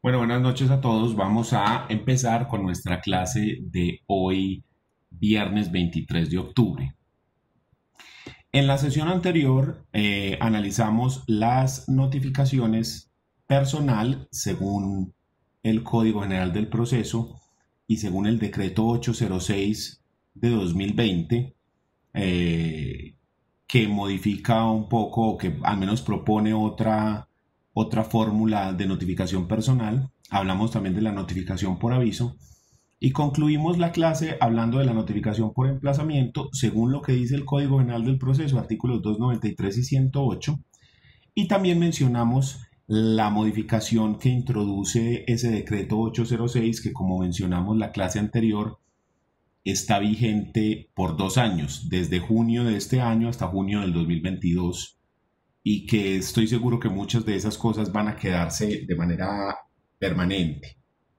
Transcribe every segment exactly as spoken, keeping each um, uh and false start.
Bueno, buenas noches a todos. Vamos a empezar con nuestra clase de hoy, viernes veintitrés de octubre. En la sesión anterior eh, analizamos las notificaciones personal según el Código General del Proceso y según el decreto ochocientos seis de dos mil veinte, eh, que modifica un poco, o que al menos propone otra, otra fórmula de notificación personal. Hablamos también de la notificación por aviso y concluimos la clase hablando de la notificación por emplazamiento según lo que dice el Código General del Proceso, artículos doscientos noventa y tres y ciento ocho, y también mencionamos la modificación que introduce ese decreto ochocientos seis que, como mencionamos la clase anterior, está vigente por dos años, desde junio de este año hasta junio del dos mil veintidós, y que estoy seguro que muchas de esas cosas van a quedarse de manera permanente.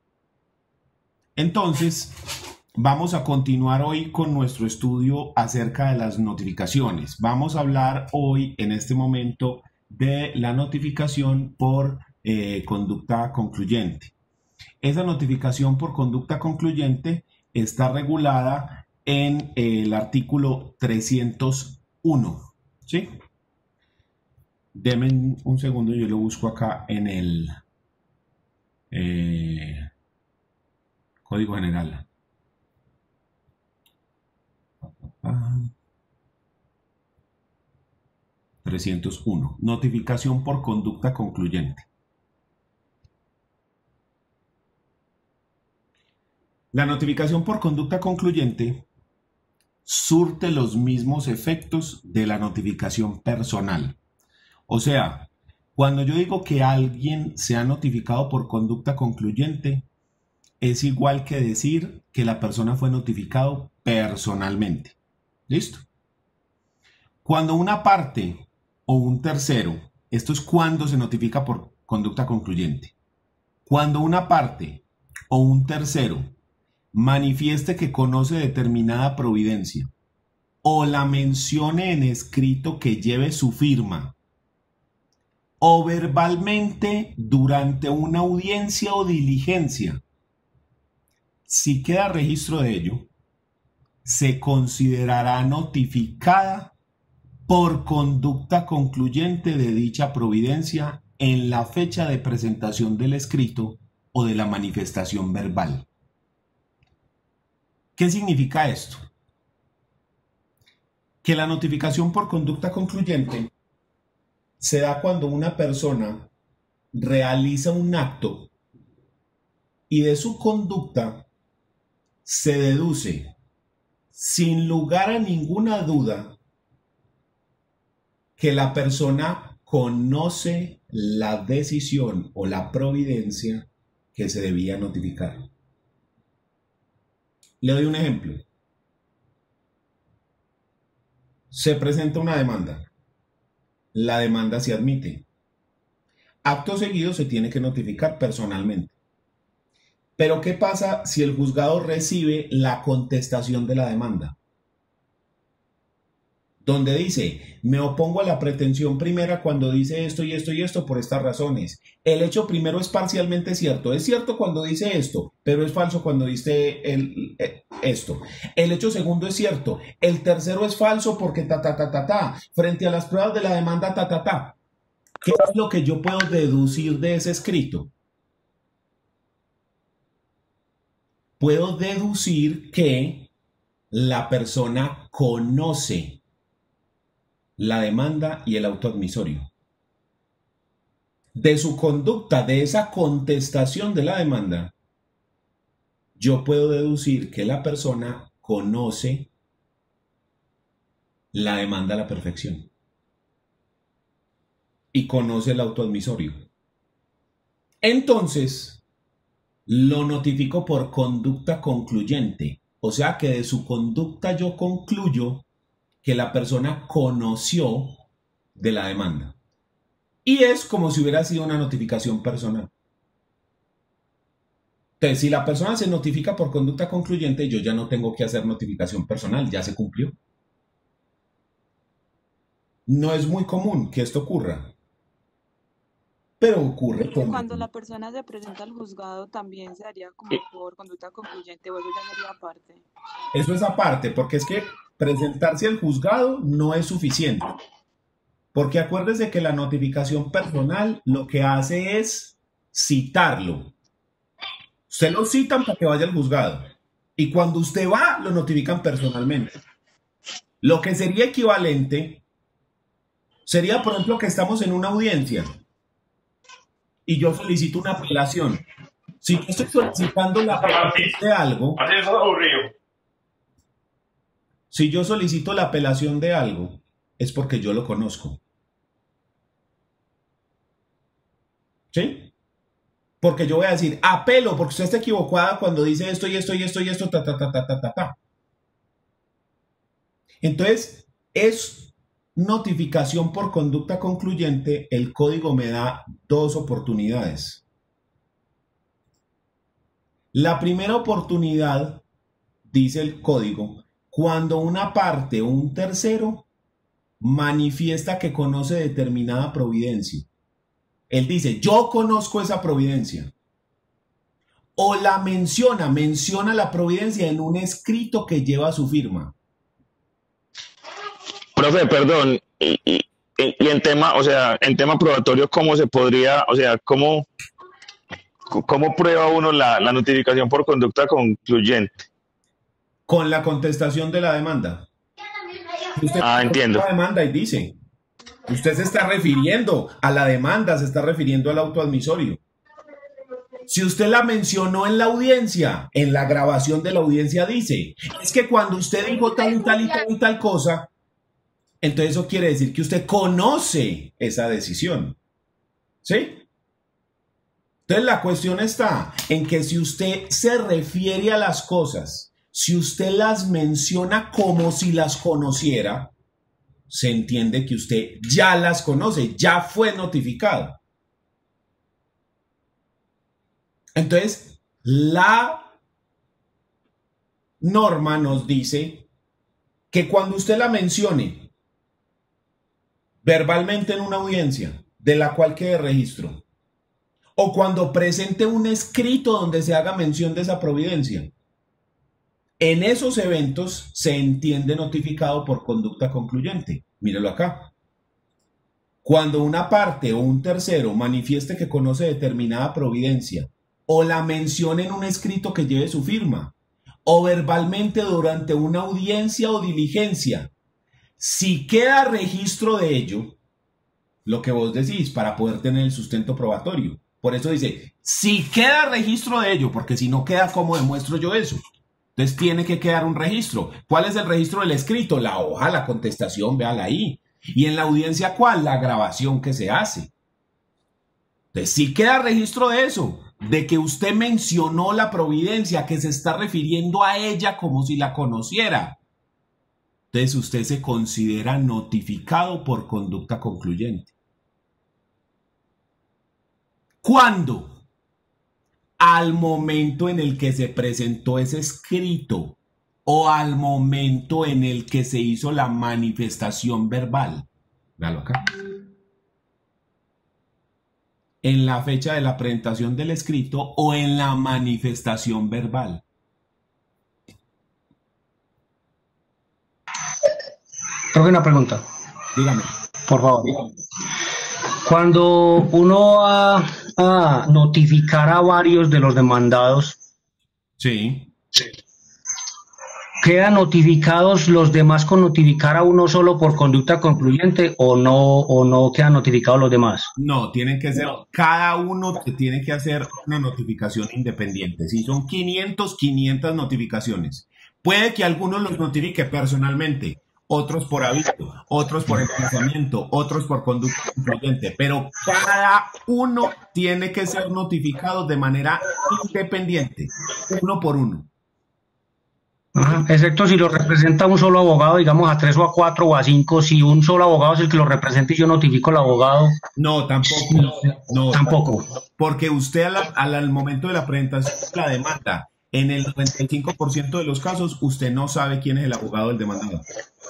Entonces, vamos a continuar hoy con nuestro estudio acerca de las notificaciones. Vamos a hablar hoy, en este momento, de la notificación por eh, conducta concluyente. Esa notificación por conducta concluyente está regulada en el artículo trescientos uno, ¿sí? Denme un segundo, yo lo busco acá en el eh, Código General. trescientos uno. Notificación por conducta concluyente. La notificación por conducta concluyente surte los mismos efectos de la notificación personal. O sea, cuando yo digo que alguien se ha notificado por conducta concluyente, es igual que decir que la persona fue notificado personalmente. ¿Listo? Cuando una parte o un tercero, esto es cuando se notifica por conducta concluyente, cuando una parte o un tercero manifieste que conoce determinada providencia o la mencione en escrito que lleve su firma o verbalmente durante una audiencia o diligencia, si queda registro de ello, se considerará notificada por conducta concluyente de dicha providencia en la fecha de presentación del escrito o de la manifestación verbal. ¿Qué significa esto? Que la notificación por conducta concluyente se da cuando una persona realiza un acto y de su conducta se deduce, sin lugar a ninguna duda, que la persona conoce la decisión o la providencia que se debía notificar. Le doy un ejemplo. Se presenta una demanda. La demanda se admite. Acto seguido se tiene que notificar personalmente. Pero ¿qué pasa si el juzgado recibe la contestación de la demanda? Donde dice, me opongo a la pretensión primera cuando dice esto y esto y esto por estas razones. El hecho primero es parcialmente cierto. Es cierto cuando dice esto, pero es falso cuando dice el, eh, esto. El hecho segundo es cierto. El tercero es falso porque ta, ta, ta, ta, ta. Frente a las pruebas de la demanda, ta, ta, ta. ¿Qué es lo que yo puedo deducir de ese escrito? Puedo deducir que la persona conoce la demanda y el auto admisorio. De su conducta, de esa contestación de la demanda, yo puedo deducir que la persona conoce la demanda a la perfección y conoce el auto admisorio. Entonces, lo notifico por conducta concluyente, o sea que de su conducta yo concluyo que la persona conoció de la demanda. Y es como si hubiera sido una notificación personal. Entonces, si la persona se notifica por conducta concluyente, yo ya no tengo que hacer notificación personal, ya se cumplió. No es muy común que esto ocurra, pero ocurre Y con... cuando la persona se presenta al juzgado también se haría como por conducta concluyente o eso ya sería aparte. Eso es aparte, porque es que presentarse al juzgado no es suficiente. Porque acuérdese que la notificación personal lo que hace es citarlo. Usted lo citan para que vaya al juzgado. Y cuando usted va, lo notifican personalmente. Lo que sería equivalente sería, por ejemplo, que estamos en una audiencia y yo solicito una apelación. Si yo estoy solicitando la apelación de algo, si yo solicito la apelación de algo, es porque yo lo conozco. ¿Sí? Porque yo voy a decir, apelo, porque usted está equivocada cuando dice esto y esto y esto y esto, ta, ta, ta, ta, ta, ta, ta. Entonces, es notificación por conducta concluyente. El código me da dos oportunidades. La primera oportunidad, dice el código, cuando una parte o un tercero manifiesta que conoce determinada providencia. Él dice, yo conozco esa providencia. O la menciona, menciona la providencia en un escrito que lleva su firma. Profe, perdón, y, y, y en tema, o sea, en tema probatorio, ¿cómo se podría, o sea, cómo, cómo prueba uno la, la notificación por conducta concluyente? Con la contestación de la demanda. Usted ah, entiendo. La demanda y dice, usted se está refiriendo a la demanda, se está refiriendo al auto admisorio. Si usted la mencionó en la audiencia, en la grabación de la audiencia dice, es que cuando usted dijo tal y tal y tal y tal cosa, entonces eso quiere decir que usted conoce esa decisión. ¿Sí? Entonces la cuestión está en que si usted se refiere a las cosas, si usted las menciona como si las conociera, se entiende que usted ya las conoce, ya fue notificado. Entonces, la norma nos dice que cuando usted la mencione verbalmente en una audiencia de la cual quede registro, o cuando presente un escrito donde se haga mención de esa providencia, en esos eventos se entiende notificado por conducta concluyente. Míralo acá. Cuando una parte o un tercero manifieste que conoce determinada providencia o la mencione en un escrito que lleve su firma o verbalmente durante una audiencia o diligencia, si queda registro de ello, lo que vos decís, para poder tener el sustento probatorio. Por eso dice, si queda registro de ello, porque si no queda, ¿cómo demuestro yo eso? Entonces tiene que quedar un registro. ¿Cuál es el registro del escrito? La hoja, la contestación, véala ahí. Y en la audiencia, ¿cuál? La grabación que se hace. Entonces, si queda registro de eso, de que usted mencionó la providencia, que se está refiriendo a ella como si la conociera, entonces usted se considera notificado por conducta concluyente. ¿Cuándo? Al momento en el que se presentó ese escrito o al momento en el que se hizo la manifestación verbal. Véalo acá. En la fecha de la presentación del escrito o en la manifestación verbal. Tengo una pregunta. Dígame. Por favor. Cuando uno va a notificar a varios de los demandados, sí. ¿quedan notificados los demás con notificar a uno solo por conducta concluyente o no, o no quedan notificados los demás? No, tienen que ser, cada uno tiene que hacer una notificación independiente. Si son quinientos, quinientas notificaciones. Puede que algunos los notifique personalmente, otros por aviso, otros por emplazamiento, otros por conducta concluyente, pero cada uno tiene que ser notificado de manera independiente, uno por uno. Ajá, excepto si lo representa un solo abogado, digamos a tres o a cuatro o a cinco, si un solo abogado es el que lo representa y yo notifico al abogado. No, tampoco. No, tampoco. Porque usted al, al, al momento de la presentación de la demanda, en el noventa y cinco por ciento de los casos, usted no sabe quién es el abogado del demandado.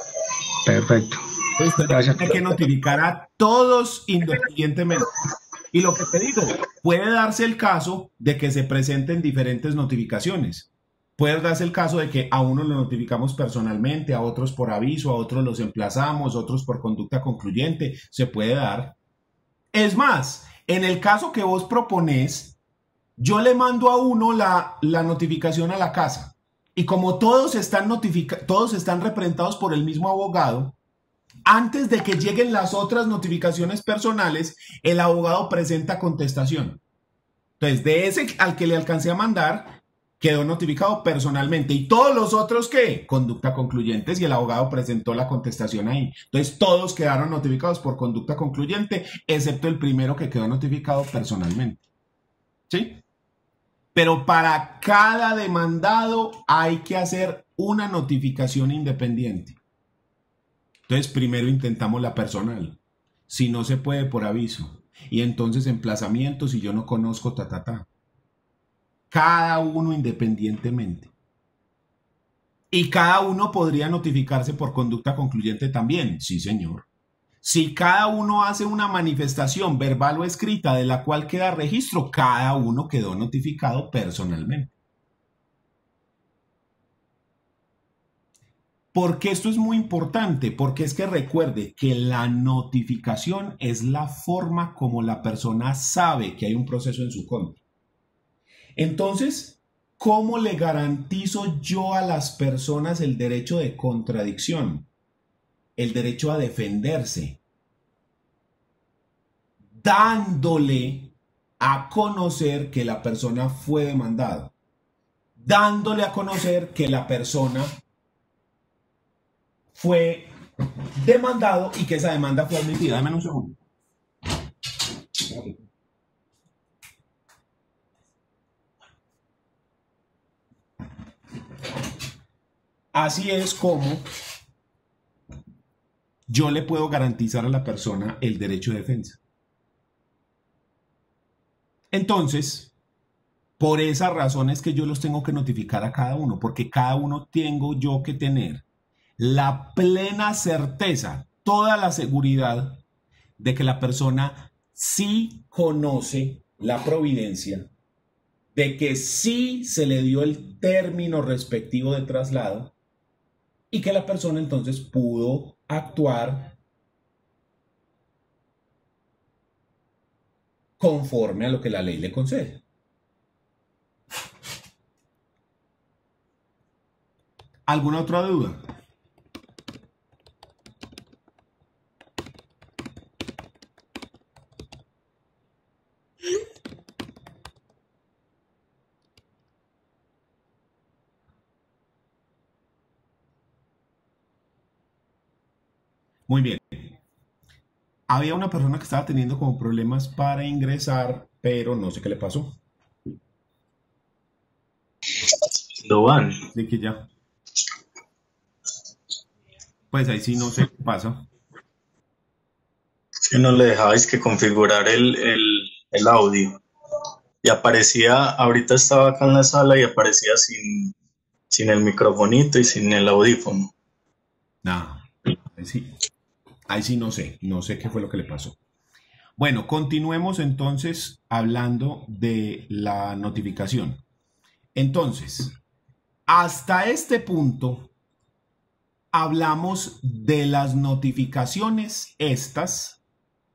Perfecto. Usted Gracias. tiene que notificar a todos independientemente. Y lo que te digo, puede darse el caso de que se presenten diferentes notificaciones. Puede darse el caso de que a uno lo notificamos personalmente, a otros por aviso, a otros los emplazamos, otros por conducta concluyente. Se puede dar. Es más, en el caso que vos proponés, yo le mando a uno la, la notificación a la casa. Y como todos están, notifica- todos están representados por el mismo abogado, antes de que lleguen las otras notificaciones personales, el abogado presenta contestación. Entonces, de ese al que le alcancé a mandar, quedó notificado personalmente. ¿Y todos los otros qué? Conducta concluyentes, y el abogado presentó la contestación ahí. Entonces, todos quedaron notificados por conducta concluyente, excepto el primero que quedó notificado personalmente. ¿Sí? Pero para cada demandado hay que hacer una notificación independiente. Entonces, primero intentamos la personal. Si no se puede, por aviso. Y entonces emplazamiento si yo no conozco, ta, ta, ta. Cada uno independientemente. Y cada uno podría notificarse por conducta concluyente también. Sí, señor. Si cada uno hace una manifestación verbal o escrita de la cual queda registro, cada uno quedó notificado personalmente. Porque esto es muy importante, porque es que recuerde que la notificación es la forma como la persona sabe que hay un proceso en su contra. Entonces, ¿cómo le garantizo yo a las personas el derecho de contradicción? El derecho a defenderse. Dándole a conocer que la persona fue demandada. Dándole a conocer que la persona fue demandado y que esa demanda fue admitida. Dame un segundo. Así es como yo le puedo garantizar a la persona el derecho de defensa. Entonces, por esas razones que yo los tengo que notificar a cada uno, porque cada uno tengo yo que tener la plena certeza, toda la seguridad de que la persona sí conoce la providencia, de que sí se le dio el término respectivo de traslado y que la persona entonces pudo actuar conforme a lo que la ley le concede. ¿Alguna otra duda? Muy bien. Había una persona que estaba teniendo como problemas para ingresar, pero no sé qué le pasó. Lo van. Así que ya. Pues ahí sí no sé qué pasa. Si no le dejabais que configurar el, el, el audio. Y aparecía, ahorita estaba acá en la sala y aparecía sin, sin el microfonito y sin el audífono. No, ahí sí. Ahí sí no sé, no sé qué fue lo que le pasó. Bueno, continuemos entonces hablando de la notificación. Entonces, hasta este punto hablamos de las notificaciones estas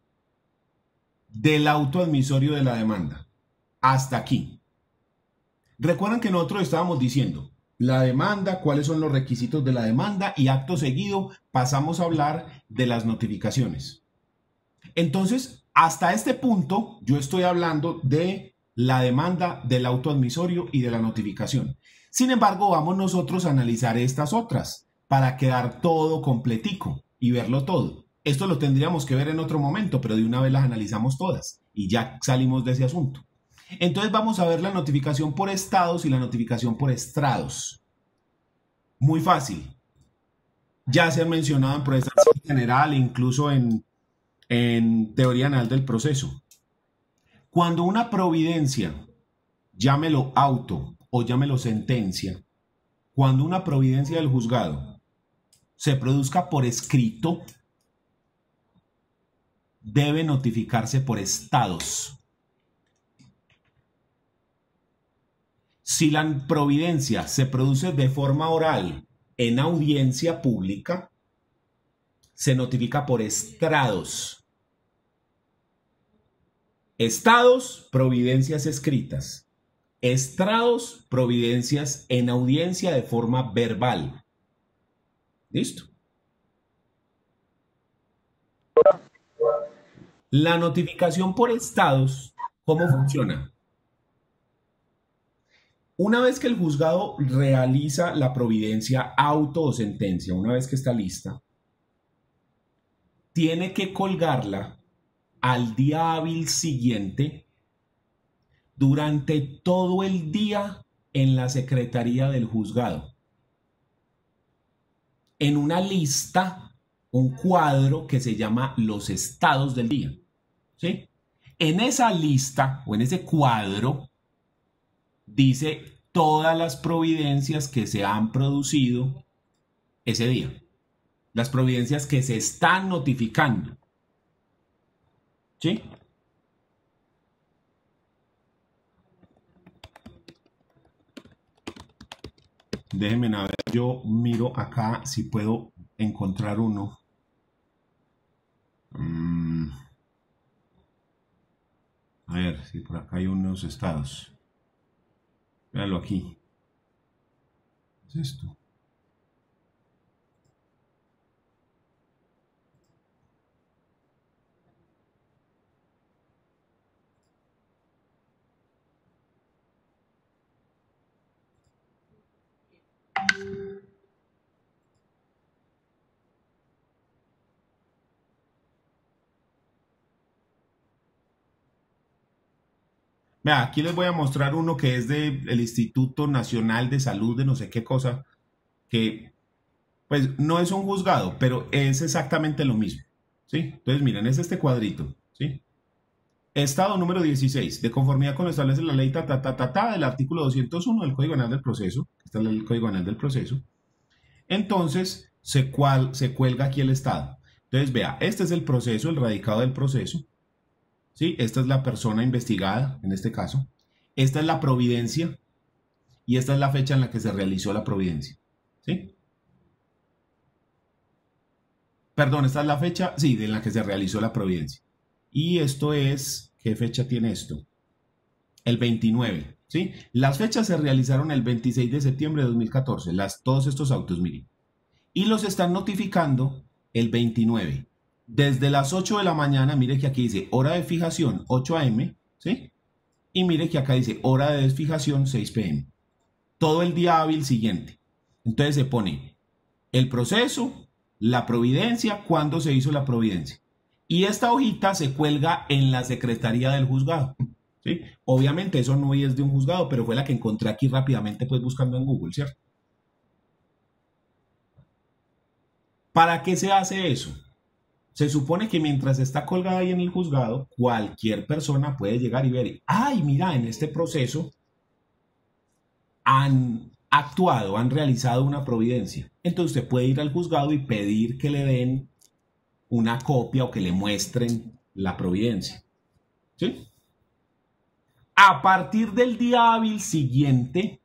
del auto admisorio de la demanda. Hasta aquí. Recuerdan que nosotros estábamos diciendo la demanda, cuáles son los requisitos de la demanda y acto seguido pasamos a hablar de las notificaciones. Entonces, hasta este punto yo estoy hablando de la demanda, del auto admisorio y de la notificación. Sin embargo, vamos nosotros a analizar estas otras para quedar todo completico y verlo todo. Esto lo tendríamos que ver en otro momento, pero de una vez las analizamos todas y ya salimos de ese asunto. Entonces vamos a ver la notificación por estados y la notificación por estrados. Muy fácil. Ya se han mencionado en protestación general, incluso en, en teoría anal del proceso. Cuando una providencia, llámelo auto o llámelo sentencia, cuando una providencia del juzgado se produzca por escrito, debe notificarse por estados. Si la providencia se produce de forma oral en audiencia pública, se notifica por estrados. Estados, providencias escritas. Estrados, providencias en audiencia de forma verbal. ¿Listo? La notificación por estados, ¿cómo funciona? Una vez que el juzgado realiza la providencia, auto o sentencia, una vez que está lista, tiene que colgarla al día hábil siguiente durante todo el día en la secretaría del juzgado. En una lista, un cuadro que se llama los estados del día. ¿Sí? En esa lista o en ese cuadro dice todas las providencias que se han producido ese día. Las providencias que se están notificando. ¿Sí? Déjenme a ver, yo miro acá si puedo encontrar uno. Mm. A ver, si por acá hay unos estados. Véanlo aquí. ¿Qué es esto? Vea, aquí les voy a mostrar uno que es del Instituto Nacional de Salud de no sé qué cosa, que pues no es un juzgado, pero es exactamente lo mismo, ¿sí? Entonces miren, es este cuadrito, ¿sí? Estado número dieciséis, de conformidad con lo establece la ley ta, ta, ta, ta, ta, del artículo doscientos uno del Código Penal del Proceso, está el Código Penal del Proceso. Entonces se, cual, se cuelga aquí el estado. Entonces vea, este es el proceso, el radicado del proceso. ¿Sí? Esta es la persona investigada, en este caso. Esta es la providencia y esta es la fecha en la que se realizó la providencia. ¿Sí? Perdón, esta es la fecha, sí, en la que se realizó la providencia. Y esto es, ¿qué fecha tiene esto? El veintinueve, ¿sí? Las fechas se realizaron el veintiséis de septiembre de dos mil catorce, las, todos estos autos, miren. Y los están notificando el veintinueve. Desde las ocho de la mañana, mire que aquí dice hora de fijación ocho a eme, ¿sí? Y mire que acá dice hora de desfijación seis pe eme. Todo el día hábil siguiente. Entonces se pone el proceso, la providencia, cuándo se hizo la providencia. Y esta hojita se cuelga en la secretaría del juzgado, ¿sí? Obviamente eso no es de un juzgado, pero fue la que encontré aquí rápidamente pues buscando en Google, ¿cierto? ¿Para qué se hace eso? Se supone que mientras está colgada ahí en el juzgado, cualquier persona puede llegar y ver, ay, mira, en este proceso han actuado, han realizado una providencia. Entonces usted puede ir al juzgado y pedir que le den una copia o que le muestren la providencia. ¿Sí? A partir del día hábil siguiente,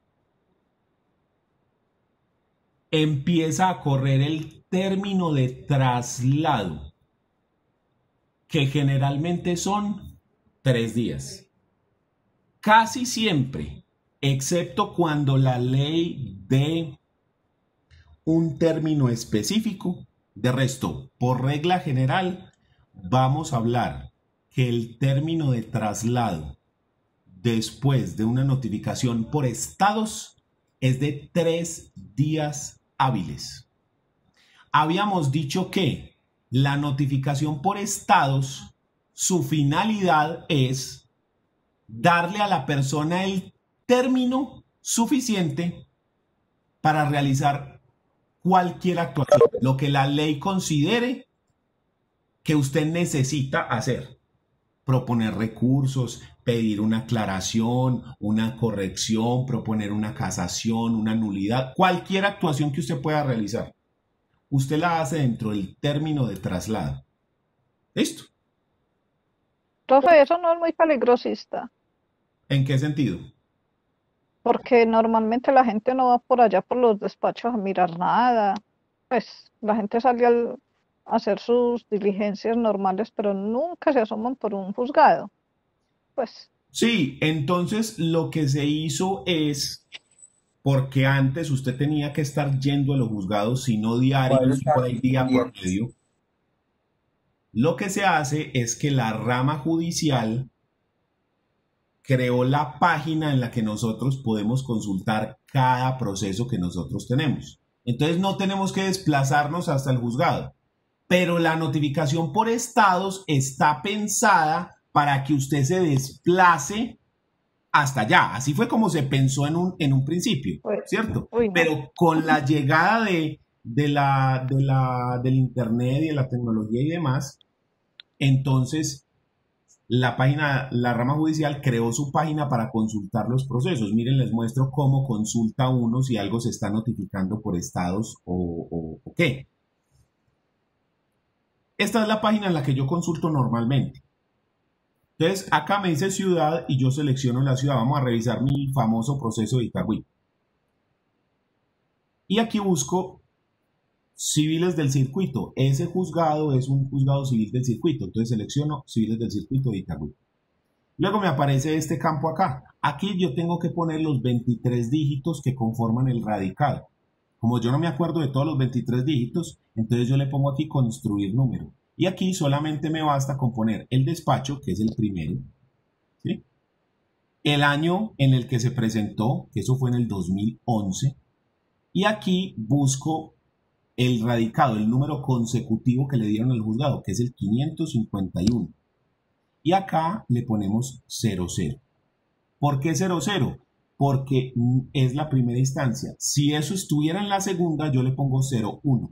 empieza a correr el término de traslado, que generalmente son tres días. Casi siempre, excepto cuando la ley dé un término específico, de resto, por regla general, vamos a hablar que el término de traslado después de una notificación por estados es de tres días hábiles. Habíamos dicho que la notificación por estados, su finalidad es darle a la persona el término suficiente para realizar cualquier actuación, lo que la ley considere que usted necesita hacer. Proponer recursos, pedir una aclaración, una corrección, proponer una casación, una nulidad, cualquier actuación que usted pueda realizar. Usted la hace dentro del término de traslado. ¿Listo? Profe, eso no es muy peligrosista, ¿En qué sentido? porque normalmente la gente no va por allá por los despachos a mirar nada. Pues la gente sale al- a hacer sus diligencias normales, pero nunca se asoman por un juzgado. Pues, Sí, entonces lo que se hizo es, porque antes usted tenía que estar yendo a los juzgados, si no diario, si por ahí día por medio, lo que se hace es que la rama judicial creó la página en la que nosotros podemos consultar cada proceso que nosotros tenemos. Entonces no tenemos que desplazarnos hasta el juzgado, pero la notificación por estados está pensada para que usted se desplace hasta allá. Así fue como se pensó en un, en un principio, uy, ¿cierto? uy, no. Pero con la llegada de, de la, de la, del internet y de la tecnología y demás, entonces la página, la rama judicial creó su página para consultar los procesos. Miren, les muestro cómo consulta uno si algo se está notificando por estados o, o, o qué. Esta es la página en la que yo consulto normalmente. Entonces, acá me dice ciudad y yo selecciono la ciudad. Vamos a revisar mi famoso proceso de Itagüí. Y aquí busco civiles del circuito. Ese juzgado es un juzgado civil del circuito. Entonces selecciono civiles del circuito de Itagüí. Luego me aparece este campo acá. Aquí yo tengo que poner los veintitrés dígitos que conforman el radicado. Como yo no me acuerdo de todos los veintitrés dígitos, entonces yo le pongo aquí construir número. Y aquí solamente me basta con poner el despacho, que es el primero, ¿sí? El año en el que se presentó, que eso fue en el dos mil once. Y aquí busco el radicado, el número consecutivo que le dieron al juzgado, que es el quinientos cincuenta y uno. Y acá le ponemos cero cero. ¿Por qué cero cero? Porque es la primera instancia. Si eso estuviera en la segunda, yo le pongo cero uno.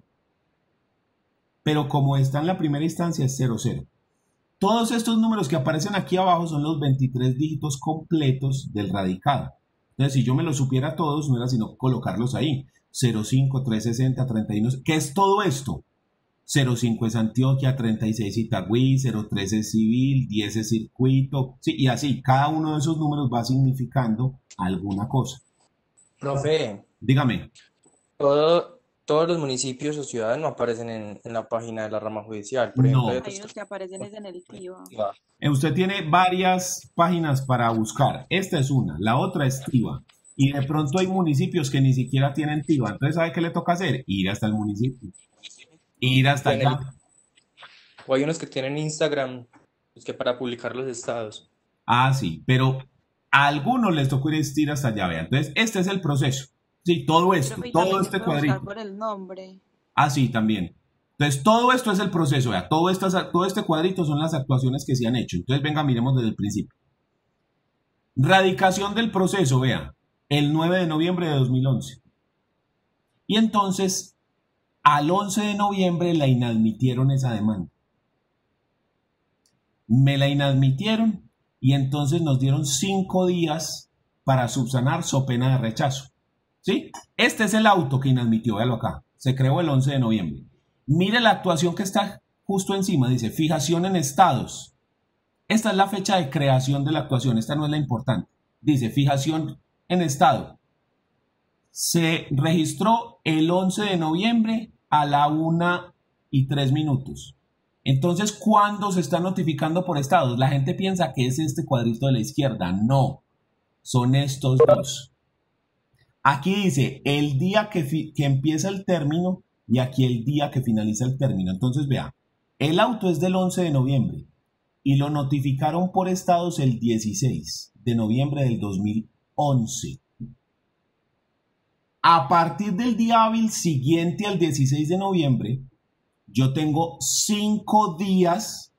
Pero como está en la primera instancia, es cero cero. Todos estos números que aparecen aquí abajo son los veintitrés dígitos completos del radicado. Entonces, si yo me los supiera todos, no era sino colocarlos ahí. cero cinco, trescientos sesenta, treinta y uno. ¿Qué es todo esto? cero cinco es Antioquia, treinta y seis Itagüí, cero tres es civil, diez es circuito. Sí, y así, cada uno de esos números va significando alguna cosa. Profe, Dígame. todo, todos los municipios o ciudades no aparecen en, en la página de la rama judicial. Por ejemplo, No. hay Hay otros unos que aparecen es en el TIVA. que- Usted tiene varias páginas para buscar. Esta es una, la otra es TIVA. Y de pronto hay municipios que ni siquiera tienen TIVA. Entonces, ¿sabe qué le toca hacer? Ir hasta el municipio. Ir hasta tienen- allá. o hay unos que tienen Instagram, pues que para publicar los estados. Ah, sí, pero a algunos les tocó ir hasta allá, vean. Entonces, este es el proceso. Sí, todo esto, Profe, y todo también se este puede buscar cuadrito. por el nombre. Ah, sí, también. Entonces, todo esto es el proceso, vea. Todo, estas, todo este cuadrito son las actuaciones que se han hecho. Entonces, venga, miremos desde el principio. Radicación del proceso, vea. El nueve de noviembre de dos mil once. Y entonces, al once de noviembre la inadmitieron esa demanda. Me la inadmitieron y entonces nos dieron cinco días para subsanar so pena de rechazo. ¿Sí? Este es el auto que inadmitió, véalo acá. Se creó el once de noviembre. Mire la actuación que está justo encima, dice fijación en estados. Esta es la fecha de creación de la actuación, esta no es la importante. Dice fijación en estado. Se registró el once de noviembre a la una y tres minutos. Entonces, ¿cuándo se está notificando por estados? La gente piensa que es este cuadrito de la izquierda. No, son estos dos. Aquí dice el día que, fi- que empieza el término y aquí el día que finaliza el término. Entonces, vea, el auto es del once de noviembre y lo notificaron por estados el dieciséis de noviembre del dos mil once. A partir del día hábil siguiente al dieciséis de noviembre, yo tengo cinco días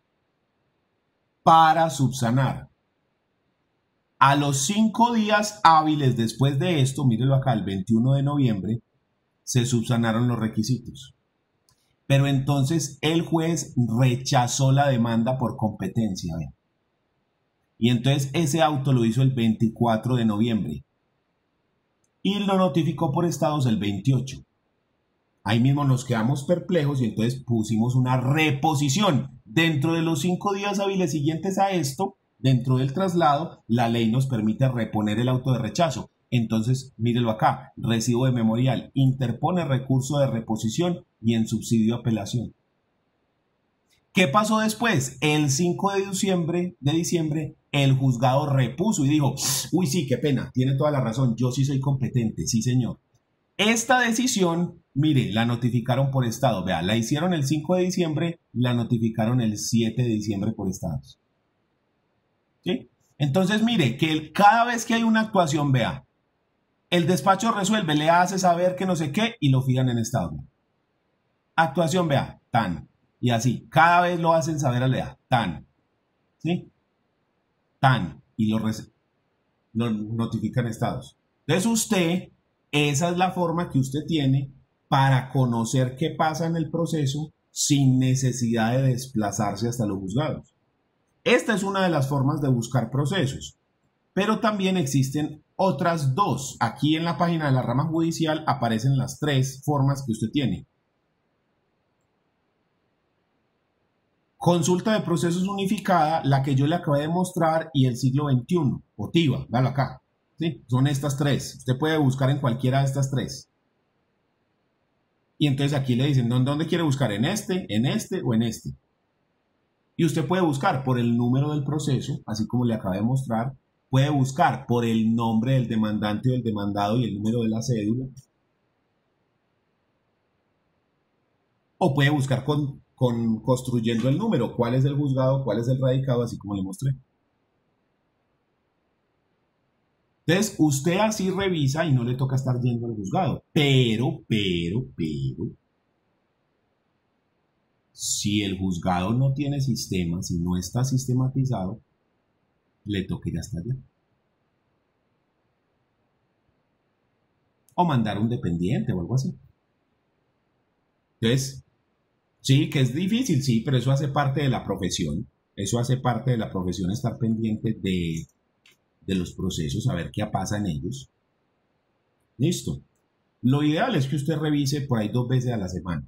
para subsanar. A los cinco días hábiles después de esto, mírelo acá, el veintiuno de noviembre, se subsanaron los requisitos. Pero entonces el juez rechazó la demanda por competencia. ¿Ven? Y entonces ese auto lo hizo el veinticuatro de noviembre. Y lo notificó por estados el veintiocho. Ahí mismo nos quedamos perplejos y entonces pusimos una reposición. Dentro de los cinco días hábiles siguientes a esto, dentro del traslado, la ley nos permite reponer el auto de rechazo. Entonces, mírelo acá, recibo de memorial, interpone recurso de reposición y en subsidio apelación. ¿Qué pasó después? El cinco de diciembre, de diciembre, el juzgado repuso y dijo, uy, sí, qué pena, tiene toda la razón, yo sí soy competente, sí señor. Esta decisión, mire, la notificaron por estado, vea, la hicieron el cinco de diciembre, la notificaron el siete de diciembre por estados. ¿Sí? Entonces, mire, que el, cada vez que hay una actuación, vea, el despacho resuelve, le hace saber que no sé qué y lo fijan en estado. Actuación, vea, tan. Y así, cada vez lo hacen saber a la edad, tan. ¿Sí? Tan. Y lo, lo notifican estados. Entonces usted, esa es la forma que usted tiene para conocer qué pasa en el proceso sin necesidad de desplazarse hasta los juzgados. Esta es una de las formas de buscar procesos. Pero también existen otras dos. Aquí en la página de la rama judicial aparecen las tres formas que usted tiene. Consulta de procesos unificada, la que yo le acabé de mostrar, y el siglo veintiuno, o TIVA, véalo acá. ¿Sí? Son estas tres. Usted puede buscar en cualquiera de estas tres. Y entonces aquí le dicen, ¿dónde quiere buscar? ¿En este, en este o en este? Y usted puede buscar por el número del proceso, así como le acabé de mostrar. Puede buscar por el nombre del demandante o del demandado y el número de la cédula. O puede buscar con, con construyendo el número, cuál es el juzgado, cuál es el radicado, así como le mostré. Entonces, usted así revisa y no le toca estar yendo al juzgado. Pero, pero, pero, si el juzgado no tiene sistema, si no está sistematizado, le toca ir hasta allá. O mandar un dependiente o algo así. Entonces, sí, que es difícil, sí, pero eso hace parte de la profesión. Eso hace parte de la profesión, estar pendiente de, de los procesos, saber qué pasa en ellos. Listo. Lo ideal es que usted revise por ahí dos veces a la semana.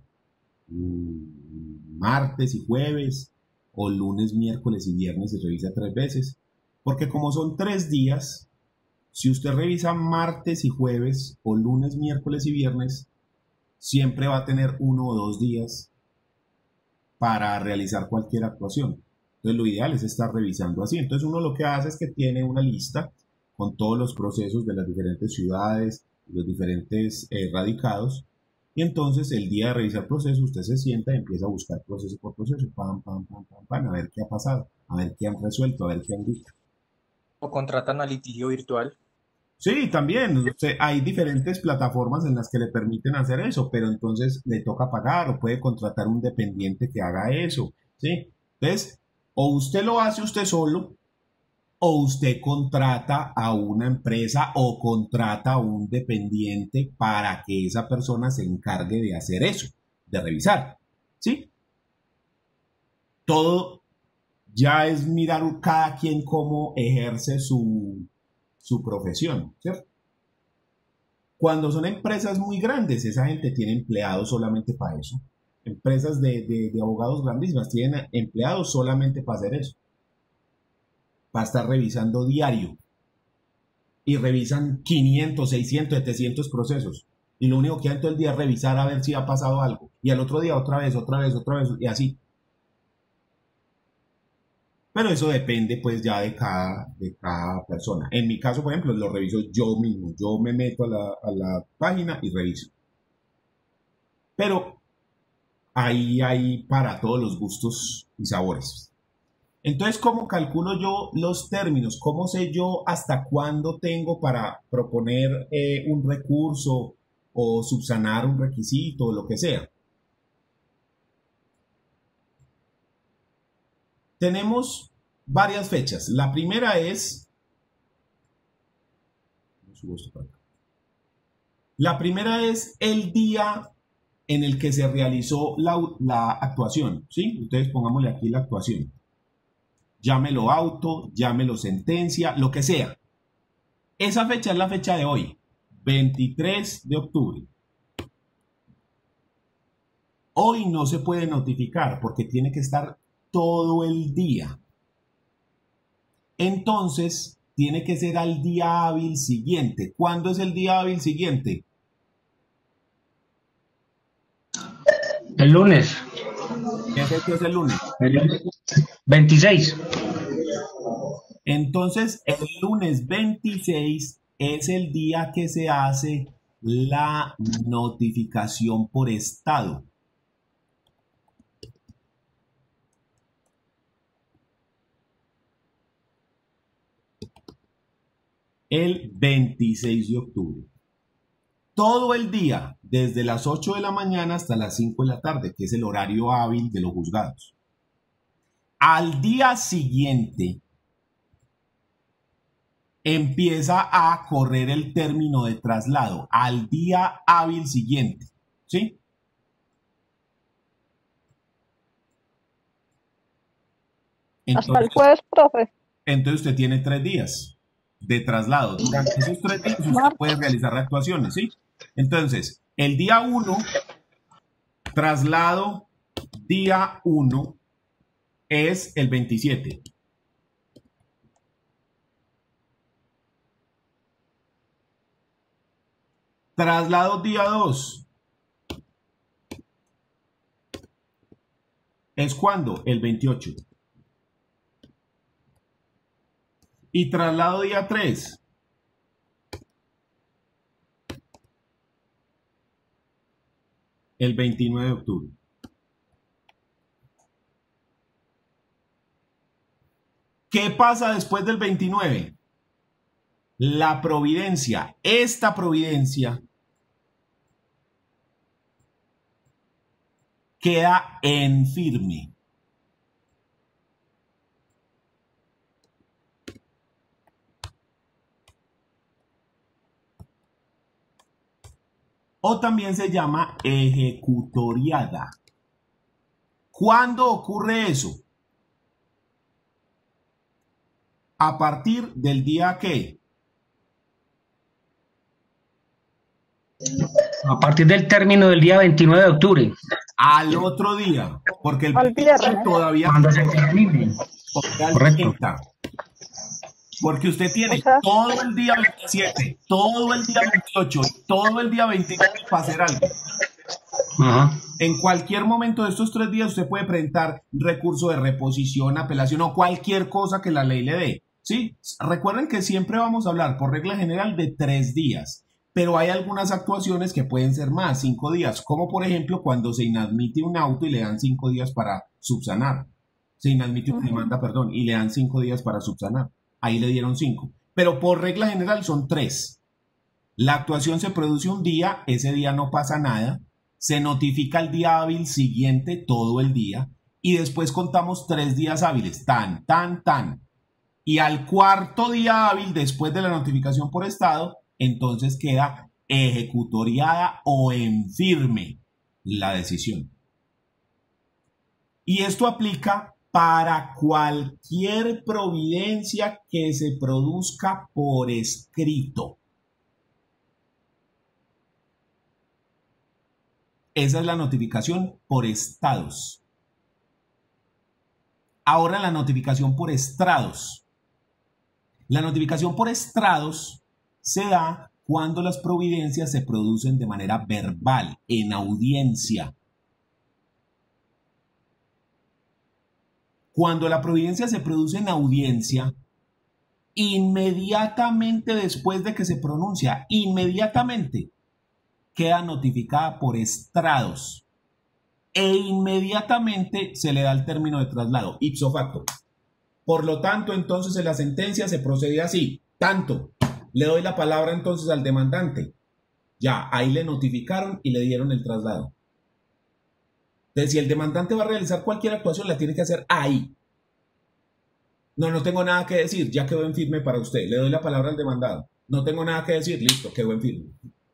Martes y jueves, o lunes, miércoles y viernes, y revisa tres veces. Porque como son tres días, si usted revisa martes y jueves, o lunes, miércoles y viernes, siempre va a tener uno o dos días para realizar cualquier actuación. Entonces lo ideal es estar revisando así. Entonces uno lo que hace es que tiene una lista con todos los procesos de las diferentes ciudades, los diferentes eh, radicados, y entonces el día de revisar procesos usted se sienta y empieza a buscar proceso por proceso, pam, pam, pam, pam, pam, a ver qué ha pasado, a ver qué han resuelto, a ver qué han dicho. O contratan a litigio virtual. Sí, también. O sea, hay diferentes plataformas en las que le permiten hacer eso, pero entonces le toca pagar o puede contratar un dependiente que haga eso. ¿Sí? Entonces, o usted lo hace usted solo, o usted contrata a una empresa o contrata a un dependiente para que esa persona se encargue de hacer eso, de revisar. ¿Sí? Todo ya es mirar cada quien cómo ejerce su, su profesión, ¿cierto? Cuando son empresas muy grandes, esa gente tiene empleados solamente para eso. Empresas de, de, de abogados grandísimas tienen empleados solamente para hacer eso. Para estar revisando diario. Y revisan quinientos, seiscientos, setecientos procesos. Y lo único que hacen todo el día es revisar a ver si ha pasado algo. Y al otro día otra vez, otra vez, otra vez, y así. Pero eso depende pues ya de cada, de cada persona. En mi caso, por ejemplo, lo reviso yo mismo. Yo me meto a la, a la página y reviso. Pero ahí hay para todos los gustos y sabores. Entonces, ¿cómo calculo yo los términos? ¿Cómo sé yo hasta cuándo tengo para proponer eh, un recurso o subsanar un requisito o lo que sea? Tenemos varias fechas. La primera es... La primera es el día en el que se realizó la, la actuación, ¿sí? Entonces pongámosle aquí la actuación. Llámelo auto, llámelo sentencia, lo que sea. Esa fecha es la fecha de hoy, veintitrés de octubre. Hoy no se puede notificar porque tiene que estar todo el día. Entonces, tiene que ser al día hábil siguiente. ¿Cuándo es el día hábil siguiente? El lunes. ¿Qué fecha es el lunes? El lunes veintiséis. Entonces, el lunes veintiséis es el día que se hace la notificación por estado. El veintiséis de octubre. Todo el día, desde las ocho de la mañana hasta las cinco de la tarde, que es el horario hábil de los juzgados. Al día siguiente, empieza a correr el término de traslado, al día hábil siguiente, ¿sí? Hasta el Entonces, jueves, profe. entonces usted tiene tres días de traslado. Durante esos tres días usted Martes. puede realizar actuaciones, ¿sí? Entonces, el día uno, traslado día uno, es el veintisiete. Traslado día dos. ¿Es cuándo? El veintiocho. Y traslado día tres. El veintinueve de octubre. ¿Qué pasa después del veintinueve? La providencia, esta providencia, queda en firme. O también se llama ejecutoriada. ¿Cuándo ocurre eso? A partir del día que A partir del término del día veintinueve de octubre. al otro día, porque el Al viernes. todavía Cuando se termine. porque al Correcto. treinta. Porque usted tiene O sea- todo el día veintisiete, todo el día veintiocho, todo el día veintinueve para hacer algo. Ajá. En cualquier momento de estos tres días usted puede presentar recurso de reposición, apelación o cualquier cosa que la ley le dé. ¿Sí? Recuerden que siempre vamos a hablar por regla general de tres días, pero hay algunas actuaciones que pueden ser más, cinco días, como por ejemplo cuando se inadmite un auto y le dan cinco días para subsanar. Se inadmite una demanda, perdón, y le dan cinco días para subsanar. Ahí le dieron cinco. Pero por regla general son tres. La actuación se produce un día, ese día no pasa nada, se notifica el día hábil siguiente todo el día y después contamos tres días hábiles, tan, tan, tan. Y al cuarto día hábil después de la notificación por estado, entonces queda ejecutoriada o en firme la decisión. Y esto aplica para cualquier providencia que se produzca por escrito. Esa es la notificación por estados. Ahora la notificación por estrados. La notificación por estrados se da cuando las providencias se producen de manera verbal, en audiencia. Cuando la providencia se produce en audiencia, inmediatamente después de que se pronuncia, inmediatamente queda notificada por estrados e inmediatamente se le da el término de traslado, ipso facto. Por lo tanto, entonces en la sentencia se procede así, tanto, le doy la palabra entonces al demandante, ya, ahí le notificaron y le dieron el traslado. Entonces, si el demandante va a realizar cualquier actuación, la tiene que hacer ahí. No, no tengo nada que decir, ya quedó en firme para usted, le doy la palabra al demandado. No tengo nada que decir, listo, quedó en firme.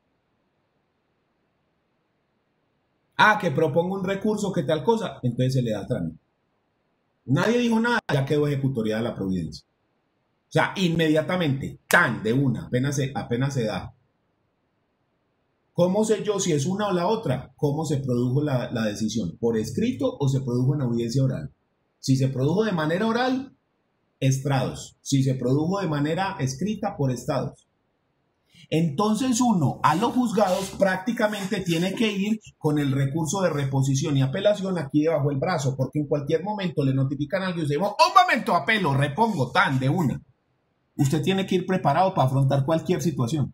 Ah, que propongo un recurso, que tal cosa, entonces se le da trámite. Nadie dijo nada, ya quedó ejecutoriada la providencia. O sea, inmediatamente, tan de una, apenas se, apenas se da. ¿Cómo sé yo si es una o la otra? ¿Cómo se produjo la, la decisión? ¿Por escrito o se produjo en audiencia oral? Si se produjo de manera oral, estrados. Si se produjo de manera escrita, por estados. Entonces uno a los juzgados prácticamente tiene que ir con el recurso de reposición y apelación aquí debajo del brazo, porque en cualquier momento le notifican algo y usted dice, un momento, apelo, repongo, tan, de una. Usted tiene que ir preparado para afrontar cualquier situación.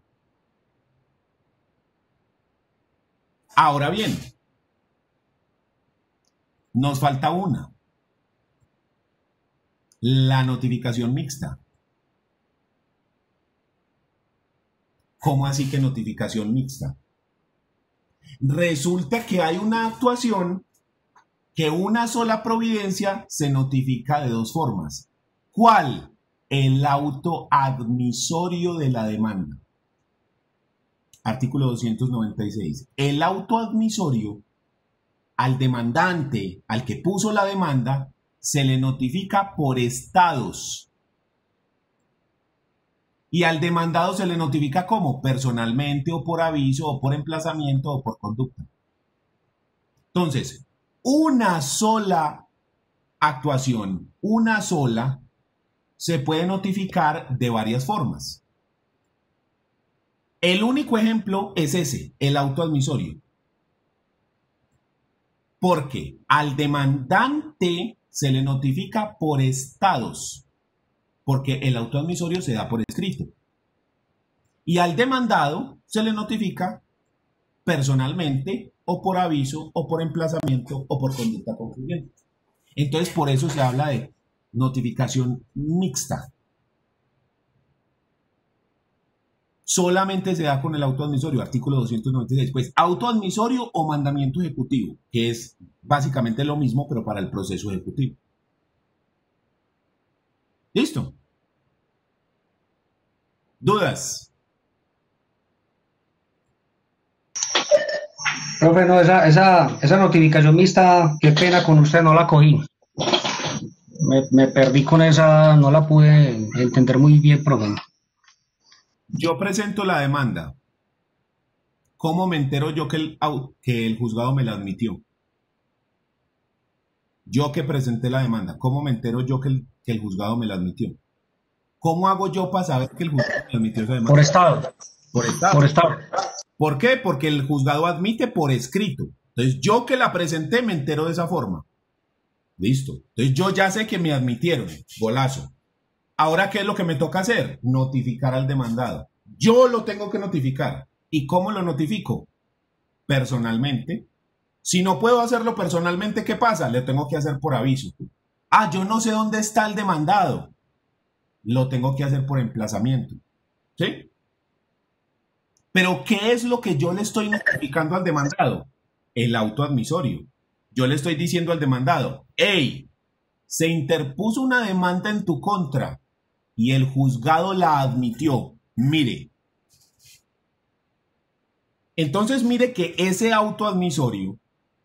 Ahora bien, nos falta una. La notificación mixta. ¿Cómo así que notificación mixta? Resulta que hay una actuación que una sola providencia se notifica de dos formas. ¿Cuál? El auto admisorio de la demanda. Artículo doscientos noventa y seis. El auto admisorio al demandante, al que puso la demanda, se le notifica por estados. Y al demandado se le notifica ¿cómo? Personalmente o por aviso o por emplazamiento o por conducta. Entonces, una sola actuación, una sola, se puede notificar de varias formas. El único ejemplo es ese, el auto admisorio. Porque al demandante se le notifica por estados, porque el auto admisorio se da por escrito. Y al demandado se le notifica personalmente o por aviso o por emplazamiento o por conducta concluyente. Entonces por eso se habla de notificación mixta. Solamente se da con el auto admisorio, artículo doscientos noventa y seis. Pues auto admisorio o mandamiento ejecutivo, que es básicamente lo mismo, pero para el proceso ejecutivo. ¿Listo? ¿Dudas? Profe, no, esa, esa, esa notificación mixta, qué pena con usted, no la cogí. Me, me perdí con esa, no la pude entender muy bien, profe. Yo presento la demanda. ¿Cómo me entero yo que el, que el juzgado me la admitió? Yo que presenté la demanda, ¿cómo me entero yo que el, que el juzgado me la admitió? ¿Cómo hago yo para saber que el juzgado me admitió esa demanda? Por estado. Por estado. Por estado. ¿Por qué? Porque el juzgado admite por escrito. Entonces, yo que la presenté me entero de esa forma. Listo. Entonces, yo ya sé que me admitieron. Golazo. Ahora, ¿qué es lo que me toca hacer? Notificar al demandado. Yo lo tengo que notificar. ¿Y cómo lo notifico? Personalmente. Si no puedo hacerlo personalmente, ¿qué pasa? Le tengo que hacer por aviso. Ah, yo no sé dónde está el demandado. Lo tengo que hacer por emplazamiento. ¿Sí? Pero ¿qué es lo que yo le estoy notificando al demandado? El auto admisorio. Yo le estoy diciendo al demandado, hey, se interpuso una demanda en tu contra y el juzgado la admitió. Mire. Entonces mire que ese auto admisorio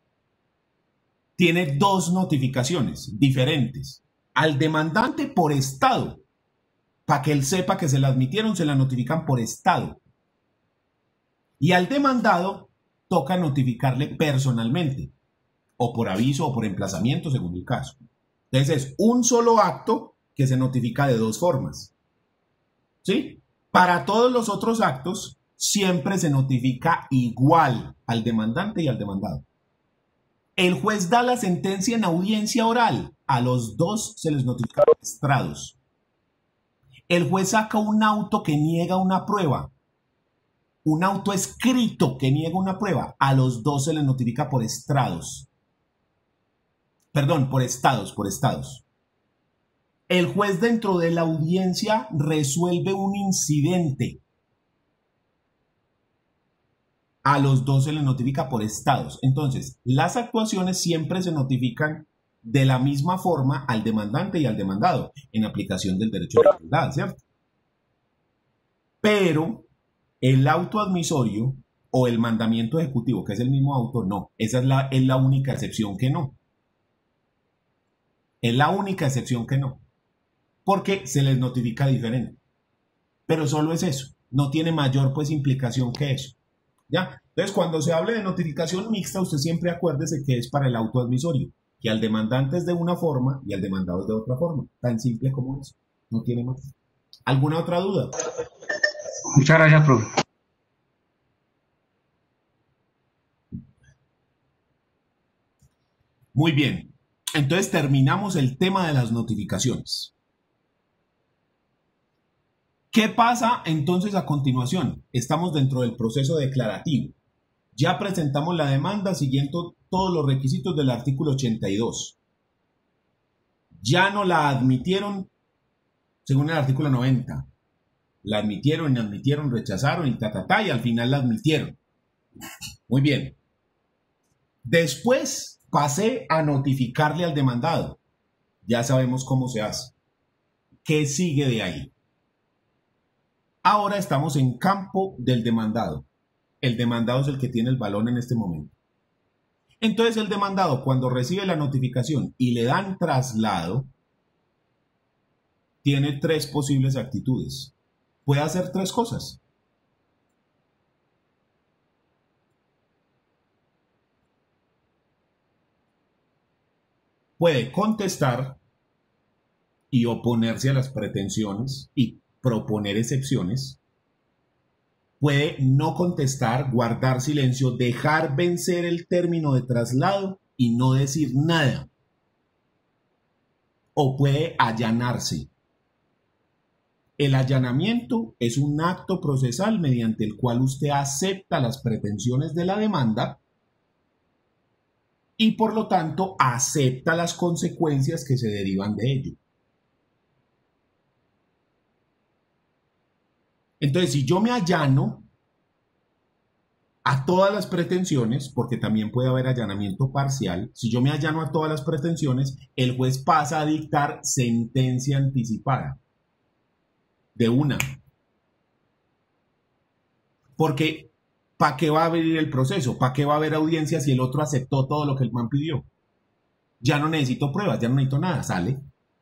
tiene dos notificaciones diferentes. Al demandante por estado. Para que él sepa que se la admitieron, se la notifican por estado. Y al demandado toca notificarle personalmente, o por aviso o por emplazamiento, según el caso. Entonces es un solo acto que se notifica de dos formas. ¿Sí? Para todos los otros actos, siempre se notifica igual al demandante y al demandado. El juez da la sentencia en audiencia oral. A los dos se les notifica por estrados. El juez saca un auto que niega una prueba. Un auto escrito que niega una prueba. A los dos se les notifica por estrados. Perdón, por estados, por estados. El juez dentro de la audiencia resuelve un incidente. A los dos se les notifica por estados. Entonces, las actuaciones siempre se notifican de la misma forma al demandante y al demandado, en aplicación del derecho de la igualdad, ¿cierto? Pero el auto admisorio o el mandamiento ejecutivo, que es el mismo auto, no. Esa es la, es la única excepción que no. Es la única excepción que no. Porque se les notifica diferente. Pero solo es eso. No tiene mayor pues implicación que eso. ¿Ya? Entonces, cuando se hable de notificación mixta, usted siempre acuérdese que es para el auto admisorio, que al demandante es de una forma y al demandado es de otra forma. Tan simple como eso. No tiene más. ¿Alguna otra duda? Muchas gracias, profe. Muy bien. Entonces terminamos el tema de las notificaciones. ¿Qué pasa entonces a continuación? Estamos dentro del proceso declarativo. Ya presentamos la demanda siguiendo todos los requisitos del artículo ochenta y dos. Ya no la admitieron según el artículo noventa. La admitieron, admitieron, rechazaron y ta, ta, ta, y al final la admitieron. Muy bien. Después pasé a notificarle al demandado. Ya sabemos cómo se hace. ¿Qué sigue de ahí? Ahora estamos en campo del demandado. El demandado es el que tiene el balón en este momento. Entonces el demandado, cuando recibe la notificación y le dan traslado, tiene tres posibles actitudes. Puede hacer tres cosas. Puede contestar y oponerse a las pretensiones y proponer excepciones. Puede no contestar, guardar silencio, dejar vencer el término de traslado y no decir nada. O puede allanarse. El allanamiento es un acto procesal mediante el cual usted acepta las pretensiones de la demanda y por lo tanto acepta las consecuencias que se derivan de ello. Entonces, si yo me allano a todas las pretensiones, porque también puede haber allanamiento parcial, si yo me allano a todas las pretensiones, el juez pasa a dictar sentencia anticipada. De una. Porque, ¿para qué va a abrir el proceso? ¿Para qué va a haber audiencia si el otro aceptó todo lo que el man pidió? Ya no necesito pruebas, ya no necesito nada, sale.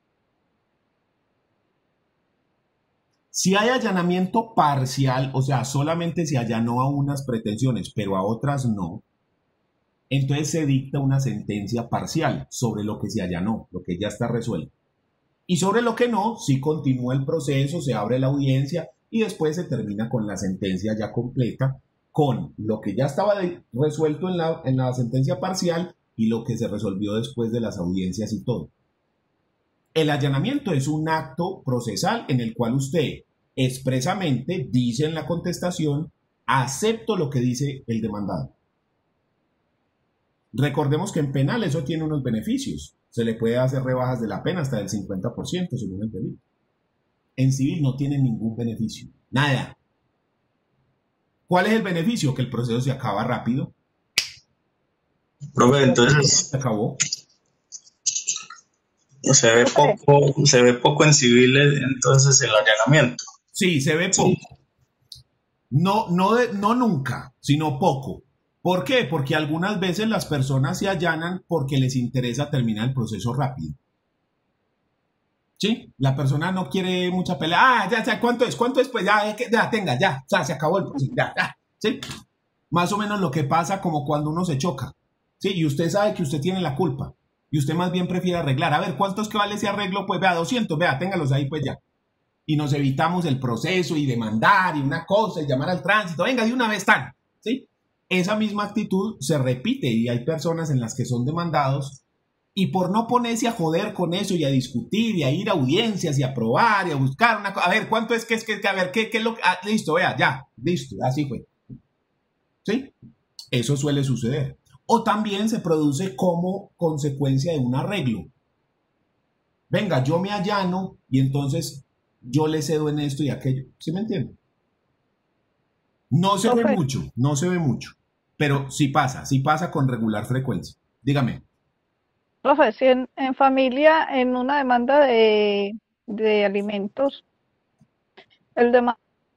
Si hay allanamiento parcial, o sea, solamente se allanó a unas pretensiones, pero a otras no, entonces se dicta una sentencia parcial sobre lo que se allanó, lo que ya está resuelto. Y sobre lo que no, sí continúa el proceso, se abre la audiencia y después se termina con la sentencia ya completa, con lo que ya estaba resuelto en la, en la sentencia parcial y lo que se resolvió después de las audiencias y todo. El allanamiento es un acto procesal en el cual usted expresamente dice en la contestación, acepto lo que dice el demandado. Recordemos que en penal eso tiene unos beneficios. Se le puede hacer rebajas de la pena hasta del cincuenta por ciento según el delito. En civil no tiene ningún beneficio. Nada. ¿Cuál es el beneficio? Que el proceso se acaba rápido. Profe, entonces Se acabó. se ve poco, se ve poco en civil entonces el allanamiento. Sí, se ve poco. No, no, de, no nunca, sino poco. ¿Por qué? Porque algunas veces las personas se allanan porque les interesa terminar el proceso rápido. ¿Sí? La persona no quiere mucha pelea. Ah, ya, ya, ¿cuánto es? ¿Cuánto es? Pues ya, ya, tenga, ya, ya, se acabó el proceso, ya, ya, ¿sí? Más o menos lo que pasa como cuando uno se choca, ¿sí? Y usted sabe que usted tiene la culpa y usted más bien prefiere arreglar. A ver, ¿cuánto es que vale ese arreglo? Pues vea, doscientos, vea, téngalos ahí, pues ya. Y nos evitamos el proceso y demandar y una cosa y llamar al tránsito. Venga, de una vez tan, ¿sí? Esa misma actitud se repite y hay personas en las que son demandados y por no ponerse a joder con eso y a discutir y a ir a audiencias y a probar y a buscar una cosa, a ver, ¿cuánto es que es que, a ver, qué, qué es lo que, ah, listo, vea, ya, listo, así fue. ¿Sí? Eso suele suceder. O también se produce como consecuencia de un arreglo. Venga, yo me allano y entonces yo le cedo en esto y aquello. ¿Sí me entienden? No se ve mucho, no se ve mucho. Pero sí pasa, sí pasa con regular frecuencia. Dígame. Profe, si en, en familia, en una demanda de, de alimentos, el demanda...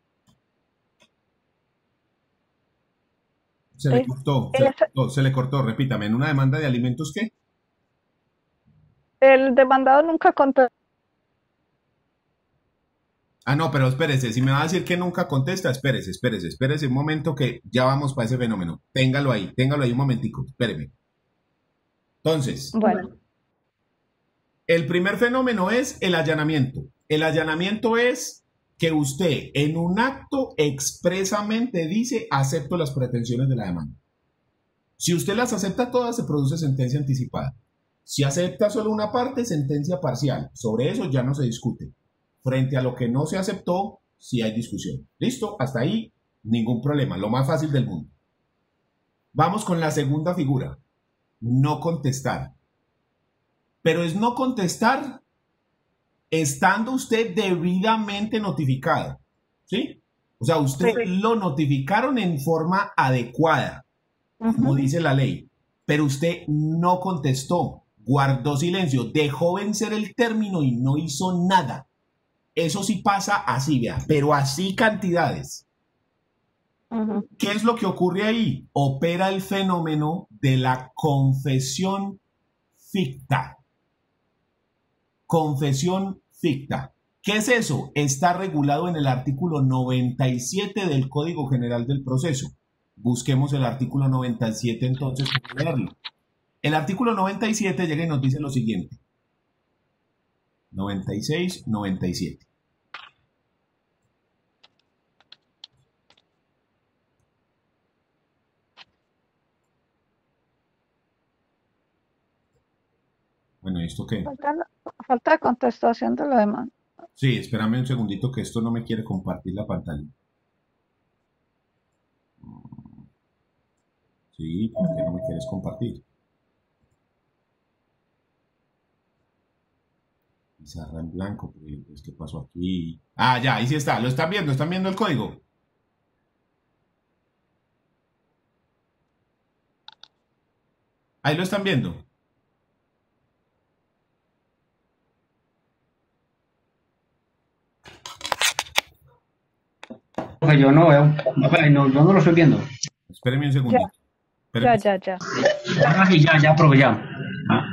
Se le cortó, se le cortó, se le cortó, repítame. ¿En una demanda de alimentos qué? El demandado nunca contó. Ah, no, pero espérese, si me va a decir que nunca contesta, espérese, espérese, espérese un momento que ya vamos para ese fenómeno. Téngalo ahí, téngalo ahí un momentico, espéreme. Entonces, Bueno, el primer fenómeno es el allanamiento. El allanamiento es que usted en un acto expresamente dice acepto las pretensiones de la demanda. Si usted las acepta todas, se produce sentencia anticipada. Si acepta solo una parte, sentencia parcial. Sobre eso ya no se discute. Frente a lo que no se aceptó, sí hay discusión. ¿Listo? Hasta ahí, ningún problema. Lo más fácil del mundo. Vamos con la segunda figura. No contestar. Pero es no contestar estando usted debidamente notificado. ¿Sí? O sea, usted sí. lo notificaron en forma adecuada, como Ujú. dice la ley. Pero usted no contestó, guardó silencio, dejó vencer el término y no hizo nada. Eso sí pasa así, vea, pero así cantidades. Ujú. ¿Qué es lo que ocurre ahí? Opera el fenómeno de la confesión ficta. Confesión ficta. ¿Qué es eso? Está regulado en el artículo noventa y siete del Código General del Proceso. Busquemos el artículo noventa y siete entonces para leerlo. El artículo noventa y siete llega y nos dice lo siguiente. noventa y seis, noventa y siete. Bueno, ¿y esto qué? Falta, la- falta de contestación de la demanda. Sí, espérame un segundito que esto no me quiere compartir la pantalla. Sí, ¿por qué no me quieres compartir? Pizarra en blanco, pues, ¿qué pasó aquí? Ah, ya, ahí sí está. ¿Lo están viendo? ¿Están viendo el código? Ahí lo están viendo. Profe, yo no veo. Profe, no, yo no lo estoy viendo. Espérenme un Ya, segundito. ya, Espérenme. ya, ya. Ah, sí, ya, ya, profe, ya. Ah,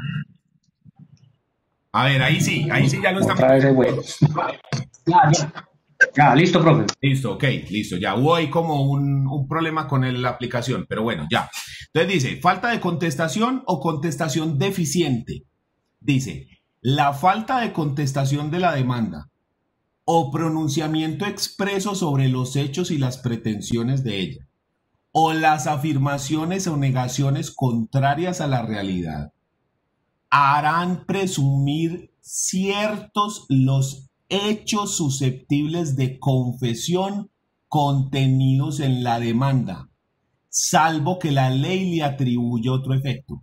A ver, ahí sí, ahí sí ya lo están otra vez viendo. el güey. Ya, ya. Ya, listo, profe. Listo, ok, listo. Ya hubo ahí como un, un problema con el- la aplicación, pero bueno, ya. Entonces dice, falta de contestación o contestación deficiente. Dice, la falta de contestación de la demanda o pronunciamiento expreso sobre los hechos y las pretensiones de ella, o las afirmaciones o negaciones contrarias a la realidad, harán presumir ciertos los hechos susceptibles de confesión contenidos en la demanda, salvo que la ley le atribuya otro efecto.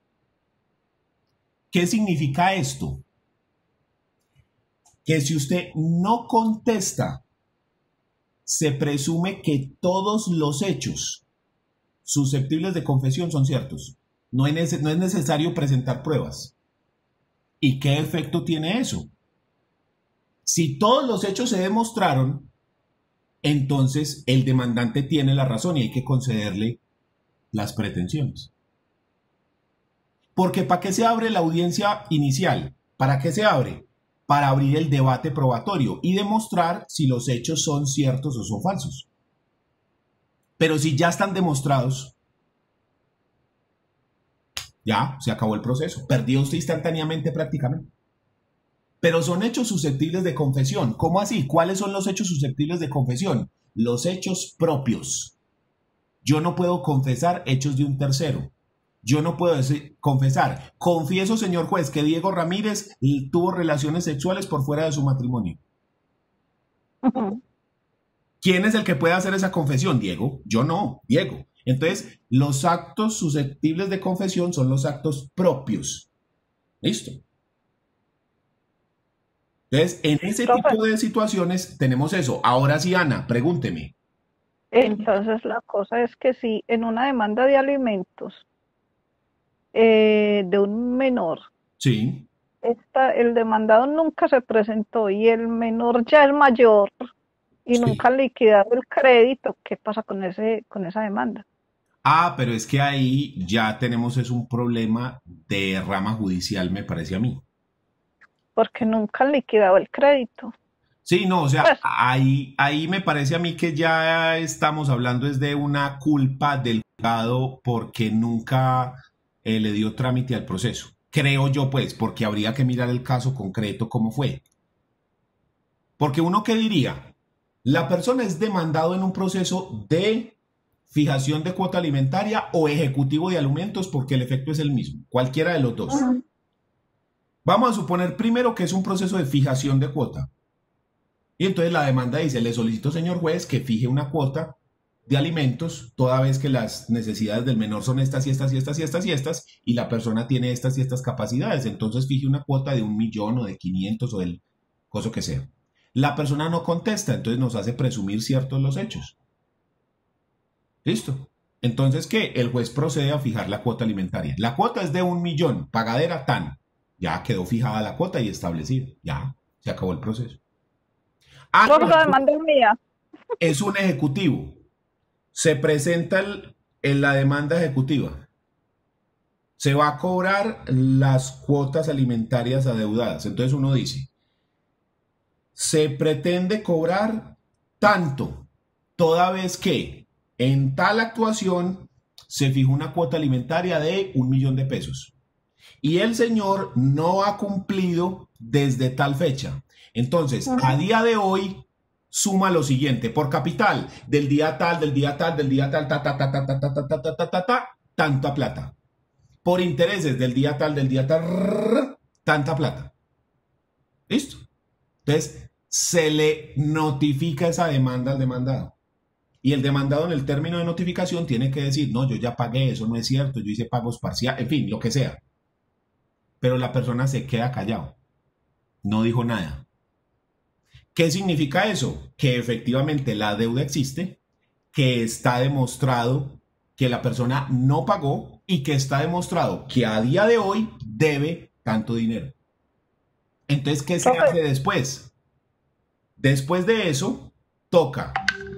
¿Qué significa esto? Que si usted no contesta, se presume que todos los hechos susceptibles de confesión son ciertos. No es, nece- no es necesario presentar pruebas. ¿Y qué efecto tiene eso? Si todos los hechos se demostraron, entonces el demandante tiene la razón y hay que concederle las pretensiones. Porque ¿para qué se abre la audiencia inicial? ¿Para qué se abre? Para abrir el debate probatorio y demostrar si los hechos son ciertos o son falsos. Pero si ya están demostrados, ya se acabó el proceso. Perdió usted instantáneamente prácticamente. Pero son hechos susceptibles de confesión. ¿Cómo así? ¿Cuáles son los hechos susceptibles de confesión? Los hechos propios. Yo no puedo confesar hechos de un tercero. Yo no puedo decir, confesar. Confieso, señor juez, que Diego Ramírez tuvo relaciones sexuales por fuera de su matrimonio. Ujú. ¿Quién es el que puede hacer esa confesión? Diego. Yo no, Diego. Entonces, los actos susceptibles de confesión son los actos propios. ¿Listo? Entonces, en ese Profe, tipo de situaciones tenemos eso. Ahora sí, Ana, pregúnteme. entonces la cosa es que si en una demanda de alimentos eh, de un menor, Sí, esta, el demandado nunca se presentó y el menor ya es mayor y sí. nunca ha liquidado el crédito, ¿qué pasa con ese, con esa demanda? Ah, pero es que ahí ya tenemos es un problema de rama judicial, me parece a mí. Porque nunca han liquidado el crédito. Sí, no, o sea, Pues, ahí, ahí me parece a mí que ya estamos hablando es de una culpa del juzgado porque nunca eh, le dio trámite al proceso. Creo yo, pues, porque habría que mirar el caso concreto cómo fue. Porque uno qué diría, la persona es demandado en un proceso de fijación de cuota alimentaria o ejecutivo de alimentos porque el efecto es el mismo, cualquiera de los dos. ujú, Vamos a suponer primero que es un proceso de fijación de cuota. Y entonces la demanda dice, le solicito, señor juez, que fije una cuota de alimentos toda vez que las necesidades del menor son estas y estas y estas y estas y estas y la persona tiene estas y estas capacidades. Entonces fije una cuota de un millón o de quinientos o del coso que sea. La persona no contesta, entonces nos hace presumir ciertos los hechos. ¿Listo? Entonces, ¿qué? El juez procede a fijar la cuota alimentaria. La cuota es de un millón, pagadera tan. Ya quedó fijada la cuota y establecida. Ya, se acabó el proceso. Ah, por no, la demanda es mía. es un ejecutivo. Se presenta el- en la demanda ejecutiva. Se va a cobrar las cuotas alimentarias adeudadas. Entonces uno dice, se pretende cobrar tanto, toda vez que en tal actuación se fijó una cuota alimentaria de un millón de pesos. Y el señor no ha cumplido desde tal fecha. Entonces, a día de hoy, suma lo siguiente, por capital, del día tal, del día tal, del día tal, ta, ta, ta, ta, ta, ta, ta, ta, ta, ta, ta, ta, tanta plata. Por intereses, del día tal, del día tal, rrr, tanta plata. ¿Listo? Entonces, se le notifica esa demanda al demandado. Y el demandado en el término de notificación tiene que decir, no, yo ya pagué, eso no es cierto, yo hice pagos parciales, en fin, lo que sea. Pero la persona se queda callado. No dijo nada. ¿Qué significa eso? Que efectivamente la deuda existe, que está demostrado que la persona no pagó y que está demostrado que a día de hoy debe tanto dinero. Entonces, ¿qué se profe, hace después? Después de eso, toca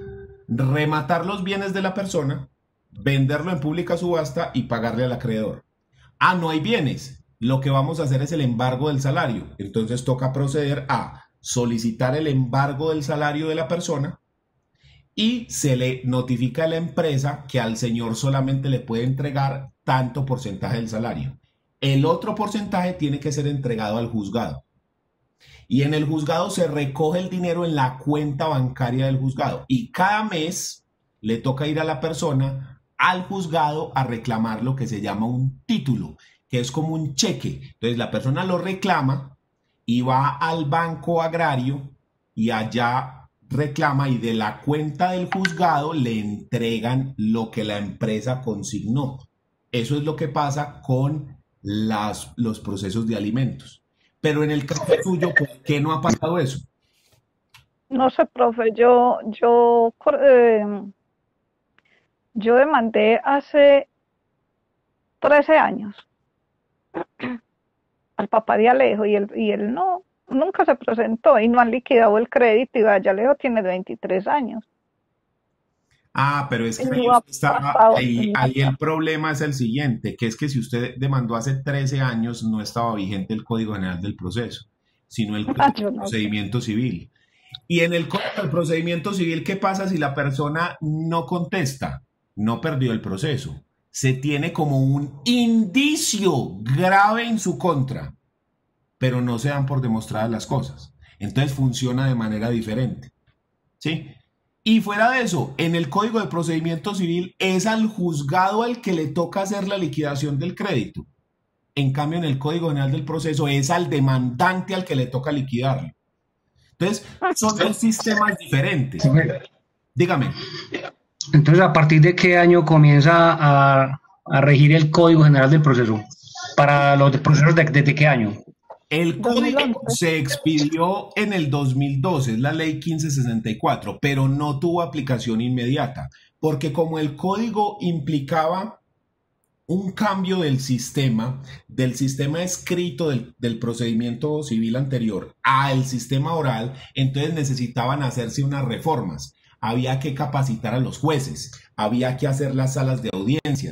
rematar los bienes de la persona, venderlo en pública subasta y pagarle al acreedor. Ah, no hay bienes. Lo que vamos a hacer es el embargo del salario. Entonces toca proceder a solicitar el embargo del salario de la persona y se le notifica a la empresa que al señor solamente le puede entregar tanto porcentaje del salario. El otro porcentaje tiene que ser entregado al juzgado. Y en el juzgado se recoge el dinero en la cuenta bancaria del juzgado. Y cada mes le toca ir a la persona al juzgado a reclamar lo que se llama un título, que es como un cheque. Entonces la persona lo reclama y va al banco agrario y allá reclama y de la cuenta del juzgado le entregan lo que la empresa consignó. Eso es lo que pasa con las, los procesos de alimentos. Pero en el caso suyo, ¿por qué no ha pasado eso? no sé, profe, yo, yo, cor- eh, yo demandé hace trece años al papá de Alejo y él, y él no, nunca se presentó y no han liquidado el crédito y vaya, Alejo tiene veintitrés años Ah, pero es y que ahí, no ha usted está, pasado ahí, nada. ahí el problema es el siguiente, que es que si usted demandó hace trece años, no estaba vigente el Código General del Proceso, sino el Ah, yo no sé. procedimiento civil. Y en el Código del Procedimiento Civil, ¿qué pasa si la persona no contesta? No perdió el proceso. Se tiene como un indicio grave en su contra, pero no se dan por demostradas las cosas. Entonces funciona de manera diferente. ¿Sí? Y fuera de eso, en el Código de Procedimiento Civil es al juzgado al que le toca hacer la liquidación del crédito. En cambio, en el Código General del Proceso es al demandante al que le toca liquidarlo. Entonces, son dos sistemas diferentes. Dígame. Entonces, ¿a partir de qué año comienza a, a regir el Código General del Proceso? Para los procesos, de, ¿desde qué año? El dos mil código once. se expidió en el dos mil doce, es la ley quince sesenta y cuatro, pero no tuvo aplicación inmediata, porque como el código implicaba un cambio del sistema, del sistema escrito del, del procedimiento civil anterior al sistema oral, entonces necesitaban hacerse unas reformas. Había que capacitar a los jueces, había que hacer las salas de audiencias,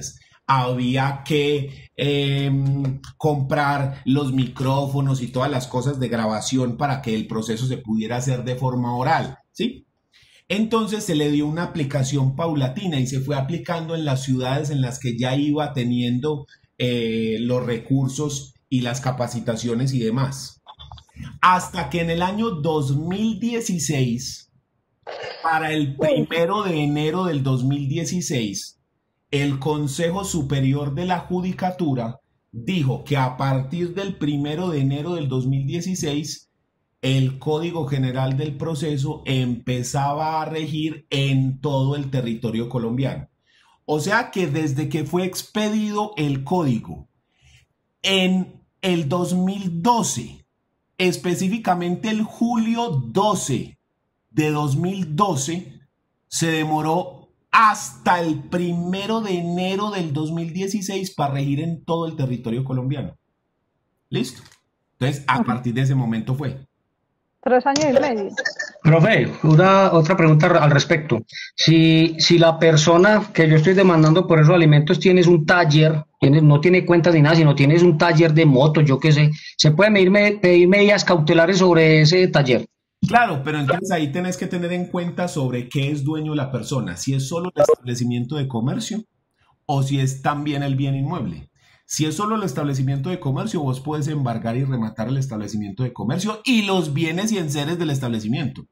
había que eh, comprar los micrófonos y todas las cosas de grabación para que el proceso se pudiera hacer de forma oral, ¿sí? Entonces se le dio una aplicación paulatina y se fue aplicando en las ciudades en las que ya iba teniendo eh, los recursos y las capacitaciones y demás. Hasta que en el año dos mil dieciséis, para el primero de enero del dos mil dieciséis, el Consejo Superior de la Judicatura dijo que a partir del primero de enero del dos mil dieciséis, el Código General del Proceso empezaba a regir en todo el territorio colombiano. O sea que desde que fue expedido el código en el dos mil doce, específicamente el julio doce de dos mil doce, se demoró hasta el primero de enero del dos mil dieciséis para regir en todo el territorio colombiano. ¿Listo? Entonces, a partir de ese momento fue. Tres años y medio. Profe, una, otra pregunta al respecto. Si, si la persona que yo estoy demandando por esos alimentos tienes un taller, tienes, no tiene cuentas ni nada, sino tienes un taller de motos, yo qué sé, ¿se puede pedir, pedir medidas cautelares sobre ese taller? Claro, pero entonces ahí tenés que tener en cuenta sobre qué es dueño la persona, si es solo el establecimiento de comercio o si es también el bien inmueble. Si es solo el establecimiento de comercio, vos puedes embargar y rematar el establecimiento de comercio y los bienes y enseres del establecimiento.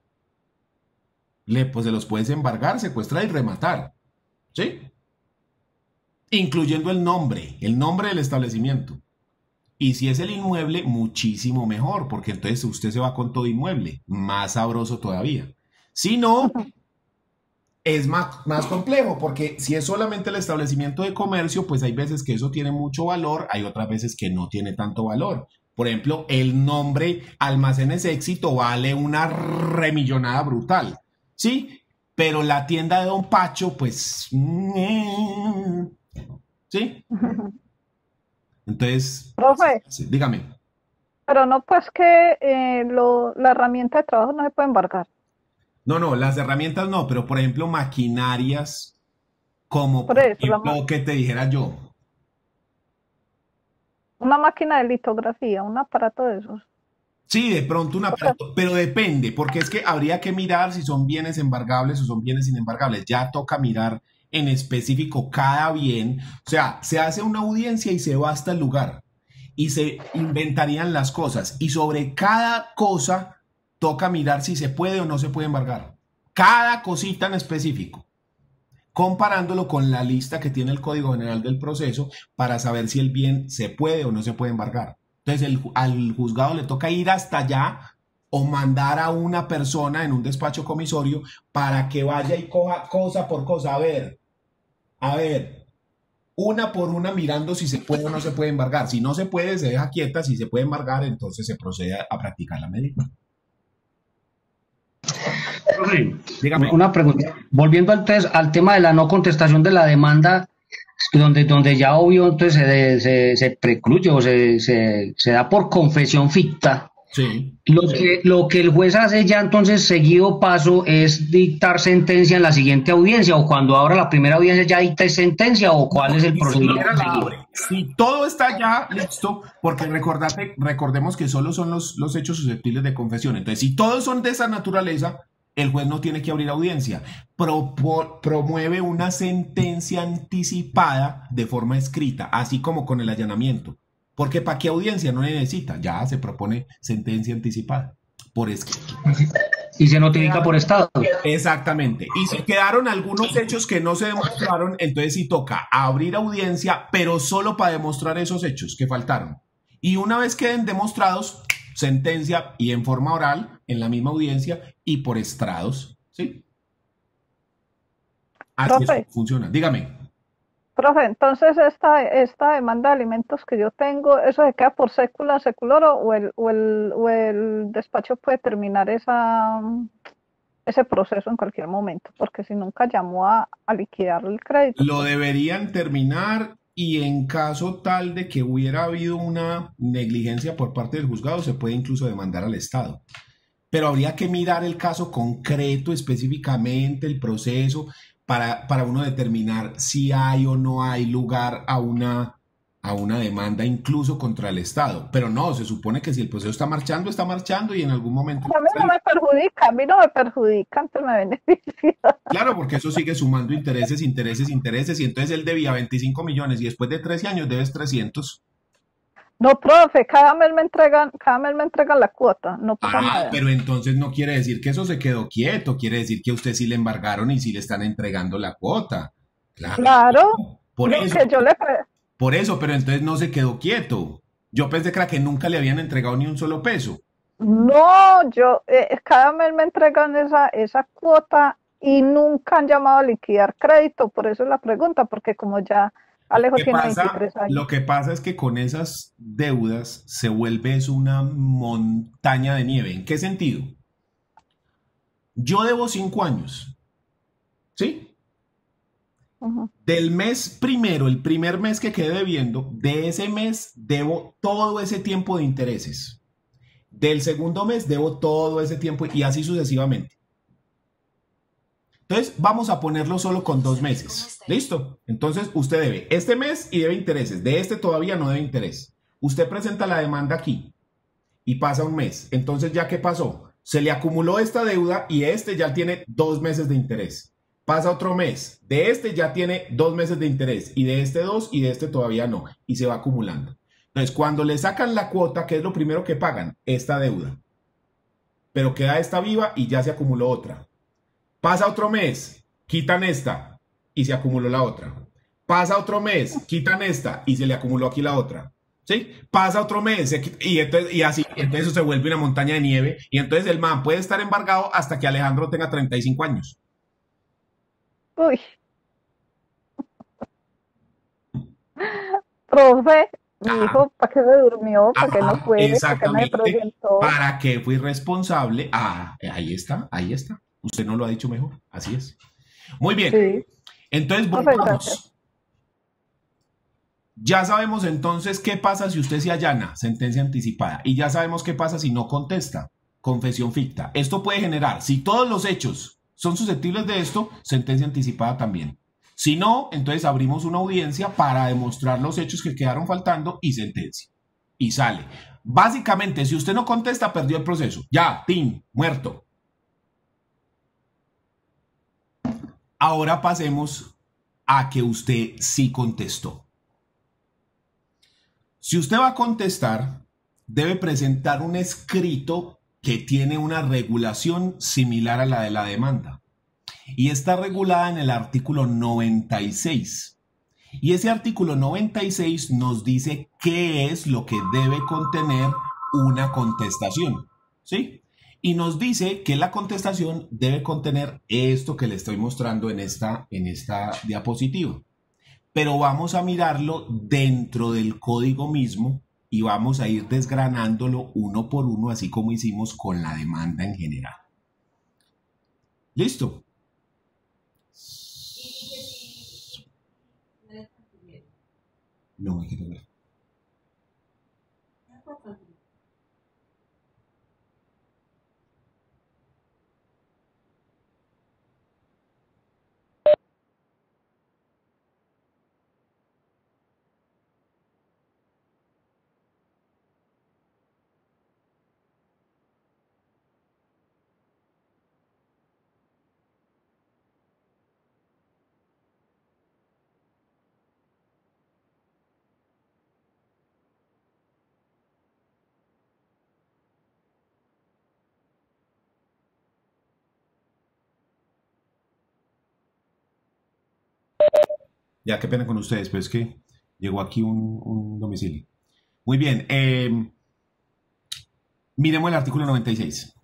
Le, pues se los puedes embargar, secuestrar y rematar, ¿sí? Incluyendo el nombre, el nombre del establecimiento. Y si es el inmueble, muchísimo mejor, porque entonces usted se va con todo inmueble, más sabroso todavía. Si no, es más, más complejo, porque si es solamente el establecimiento de comercio, pues hay veces que eso tiene mucho valor, hay otras veces que no tiene tanto valor. Por ejemplo, el nombre Almacenes Éxito vale una remillonada brutal, ¿sí? Pero la tienda de Don Pacho, pues, ¿sí? Entonces, Profe, sí, dígame. pero no, pues que eh, lo, la herramienta de trabajo no se puede embargar. No, no, las herramientas no, pero por ejemplo, maquinarias, como Por por eso, la ejemplo, ma- que te dijera yo. una máquina de litografía, un aparato de esos. Sí, de pronto un O sea, aparato, pero depende, porque es que habría que mirar si son bienes embargables o son bienes inembargables. Ya toca mirar en específico cada bien. O sea, se hace una audiencia y se va hasta el lugar y se inventarían las cosas. Y sobre cada cosa toca mirar si se puede o no se puede embargar. Cada cosita en específico, comparándolo con la lista que tiene el Código General del Proceso para saber si el bien se puede o no se puede embargar. Entonces el, al juzgado le toca ir hasta allá o mandar a una persona en un despacho comisorio para que vaya y coja cosa por cosa. A ver, a ver, una por una mirando si se puede o no se puede embargar. Si no se puede, se deja quieta. Si se puede embargar, entonces se procede a, a practicar la medida. Dígame. Una pregunta. Volviendo al, tes- al tema de la no contestación de la demanda, donde, donde ya obvio entonces se, se, se precluye o se, se, se da por confesión ficta. Sí. Lo que, lo que el juez hace ya entonces seguido paso es dictar sentencia en la siguiente audiencia, o cuando abra la primera audiencia ya dicta sentencia, o cuál es el Ni procedimiento siquiera la seguido. abre. Si todo está ya listo, porque recordate, recordemos que solo son los, los hechos susceptibles de confesión. Entonces, si todos son de esa naturaleza, el juez no tiene que abrir audiencia. Propo- promueve una sentencia anticipada de forma escrita, así como con el allanamiento. Porque ¿para qué audiencia? No necesita. Ya se propone sentencia anticipada por escrito. Y se notifica por estado. Exactamente. Y si quedaron algunos hechos que no se demostraron, entonces sí toca abrir audiencia, pero solo para demostrar esos hechos que faltaron. Y una vez queden demostrados, sentencia y en forma oral, en la misma audiencia y por estrados. ¿Sí? Así profe, es, funciona. Dígame. profe, entonces esta, esta demanda de alimentos que yo tengo, ¿eso se queda por sécula, seculoro o el, o el, o el despacho puede terminar esa, ese proceso en cualquier momento? Porque si nunca llamó a, a liquidar el crédito, Lo pues deberían terminar y en caso tal de que hubiera habido una negligencia por parte del juzgado, se puede incluso demandar al Estado. Pero habría que mirar el caso concreto, específicamente el proceso, para, para uno determinar si hay o no hay lugar a una, a una demanda incluso contra el Estado. Pero no, se supone que si el proceso está marchando, está marchando y en algún momento... A mí no me perjudica, a mí no me perjudica, antes me beneficia. Claro, porque eso sigue sumando intereses, intereses, intereses, y entonces él debía veinticinco millones y después de trece años debes trescientos. No, profe, cada mes me entregan, cada mes me entregan la cuota, no pasa Ah, nada. pero entonces no quiere decir que eso se quedó quieto, quiere decir que a usted sí le embargaron y sí le están entregando la cuota. Claro. Claro, Por lo eso, que yo le... pre- por eso, pero entonces no se quedó quieto. Yo pensé que era que nunca le habían entregado ni un solo peso. No, yo, eh, cada mes me entregan esa, esa cuota y nunca han llamado a liquidar crédito, por eso es la pregunta, porque como ya Alejo ¿Qué tiene pasa? veintitrés años. Lo que pasa es que con esas deudas se vuelve es una montaña de nieve. ¿En qué sentido? Yo debo cinco años, ¿sí? Ujú. Del mes primero, el primer mes que quedé debiendo, de ese mes debo todo ese tiempo de intereses. Del segundo mes debo todo ese tiempo y así sucesivamente. Entonces vamos a ponerlo solo con dos meses. ¿Listo? Entonces usted debe este mes y debe intereses. De este todavía no debe interés. Usted presenta la demanda aquí y pasa un mes. Entonces, ¿ya qué pasó? Se le acumuló esta deuda y este ya tiene dos meses de interés. Pasa otro mes. De este ya tiene dos meses de interés y de este dos y de este todavía no. Y se va acumulando. Entonces, cuando le sacan la cuota, ¿qué es lo primero que pagan? Esta deuda. Pero queda esta viva y ya se acumuló otra. Pasa otro mes, quitan esta y se acumuló la otra. Pasa otro mes, quitan esta y se le acumuló aquí la otra. ¿Sí? Pasa otro mes y, entonces, y así, entonces eso se vuelve una montaña de nieve y entonces el man puede estar embargado hasta que Alejandro tenga treinta y cinco años. Uy. Profe, mi Ah. hijo, ¿para qué se durmió? ¿Para qué no Ajá, fue? ¿Para qué me exactamente. presentó? ¿Para qué fui responsable? Ah, ahí está, ahí está. Usted no lo ha dicho mejor, así es. Muy bien, Sí, entonces profe, gracias. volvamos. Ya sabemos entonces qué pasa si usted se allana, sentencia anticipada, y ya sabemos qué pasa si no contesta, confesión ficta. Esto puede generar, si todos los hechos son susceptibles de esto, sentencia anticipada también. Si no, entonces abrimos una audiencia para demostrar los hechos que quedaron faltando y sentencia. Y sale. Básicamente, si usted no contesta, perdió el proceso. Ya, tin, muerto. Ahora pasemos a que usted sí contestó. Si usted va a contestar, debe presentar un escrito que tiene una regulación similar a la de la demanda. Y está regulada en el artículo noventa y seis. Y ese artículo noventa y seis nos dice qué es lo que debe contener una contestación, ¿sí? Y nos dice que la contestación debe contener esto que le estoy mostrando en esta, en esta diapositiva. Pero vamos a mirarlo dentro del código mismo y vamos a ir desgranándolo uno por uno, así como hicimos con la demanda en general. ¿Listo? No, hay que tener. Ya, qué pena con ustedes, pero es que llegó aquí un, un domicilio. Muy bien, eh, miremos el artículo noventa y seis.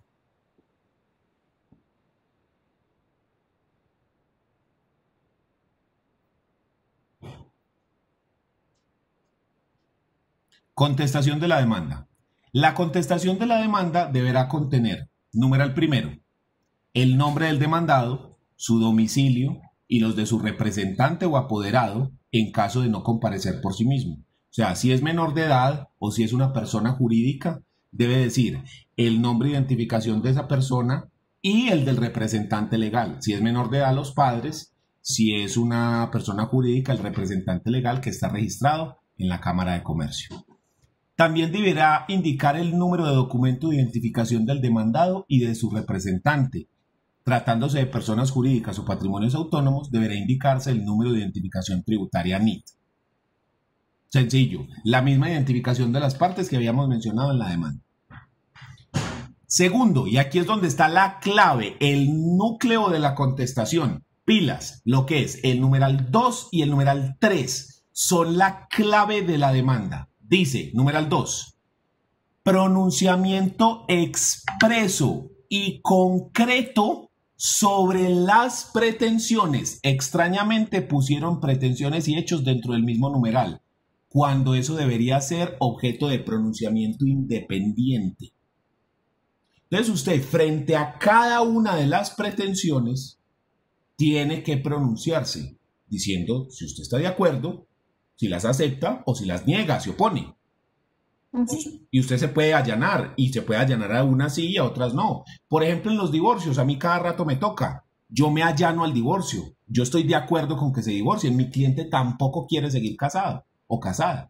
Contestación de la demanda. La contestación de la demanda deberá contener, numeral primero, el nombre del demandado, su domicilio y los de su representante o apoderado en caso de no comparecer por sí mismo. O sea, si es menor de edad o si es una persona jurídica, debe decir el nombre de identificación de esa persona y el del representante legal. Si es menor de edad, los padres si es una persona jurídica, el representante legal que está registrado en la Cámara de Comercio. También deberá indicar el número de documento de identificación del demandado y de su representante. Tratándose de personas jurídicas o patrimonios autónomos, deberá indicarse el número de identificación tributaria N I T. Sencillo, la misma identificación de las partes que habíamos mencionado en la demanda. Segundo, y aquí es donde está la clave, el núcleo de la contestación. Pilas, lo que es el numeral dos y el numeral tres son la clave de la demanda. Dice, numeral dos, pronunciamiento expreso y concreto sobre las pretensiones. Extrañamente pusieron pretensiones y hechos dentro del mismo numeral, cuando eso debería ser objeto de pronunciamiento independiente. Entonces usted, frente a cada una de las pretensiones, tiene que pronunciarse, diciendo si usted está de acuerdo, si las acepta o si las niega, se opone. Uh-huh. Y usted se puede allanar, y se puede allanar a unas sí y a otras no. Por ejemplo, en los divorcios, a mí cada rato me toca. Yo me allano al divorcio. Yo estoy de acuerdo con que se divorcien. Mi cliente tampoco quiere seguir casado o casada.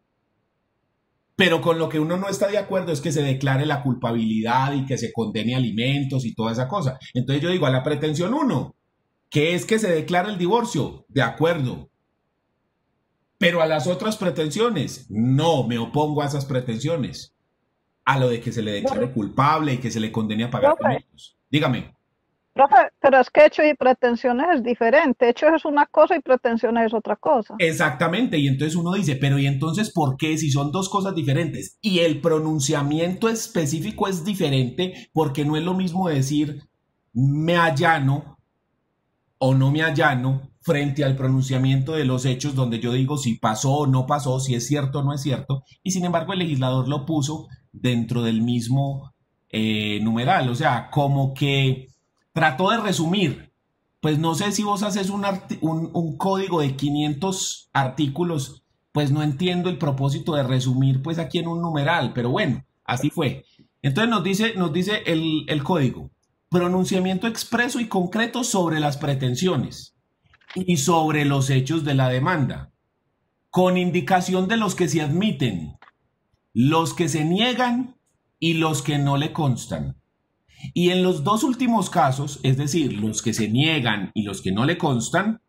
Pero con lo que uno no está de acuerdo es que se declare la culpabilidad y que se condene alimentos y toda esa cosa. Entonces yo digo, a la pretensión uno, que es que se declare el divorcio, de acuerdo. Pero a las otras pretensiones, no, me opongo a esas pretensiones. A lo de que se le declare culpable y que se le condene a pagar alimentos. Dígame. Profe, pero es que hechos y pretensiones es diferente. Hechos es una cosa y pretensiones es otra cosa. Exactamente, y entonces uno dice, pero ¿y entonces por qué si son dos cosas diferentes? Y el pronunciamiento específico es diferente porque no es lo mismo decir me allano o no me allano frente al pronunciamiento de los hechos donde yo digo si pasó o no pasó, si es cierto o no es cierto, y sin embargo el legislador lo puso dentro del mismo eh, numeral, o sea, como que trató de resumir. Pues no sé si vos haces un, un, un código de quinientos artículos, pues no entiendo el propósito de resumir pues aquí en un numeral, pero bueno, así fue. Entonces nos dice, nos dice el, el código, pronunciamiento expreso y concreto sobre las pretensiones y sobre los hechos de la demanda, con indicación de los que se admiten, los que se niegan y los que no le constan. Y en los dos últimos casos, es decir, los que se niegan y los que no le constan,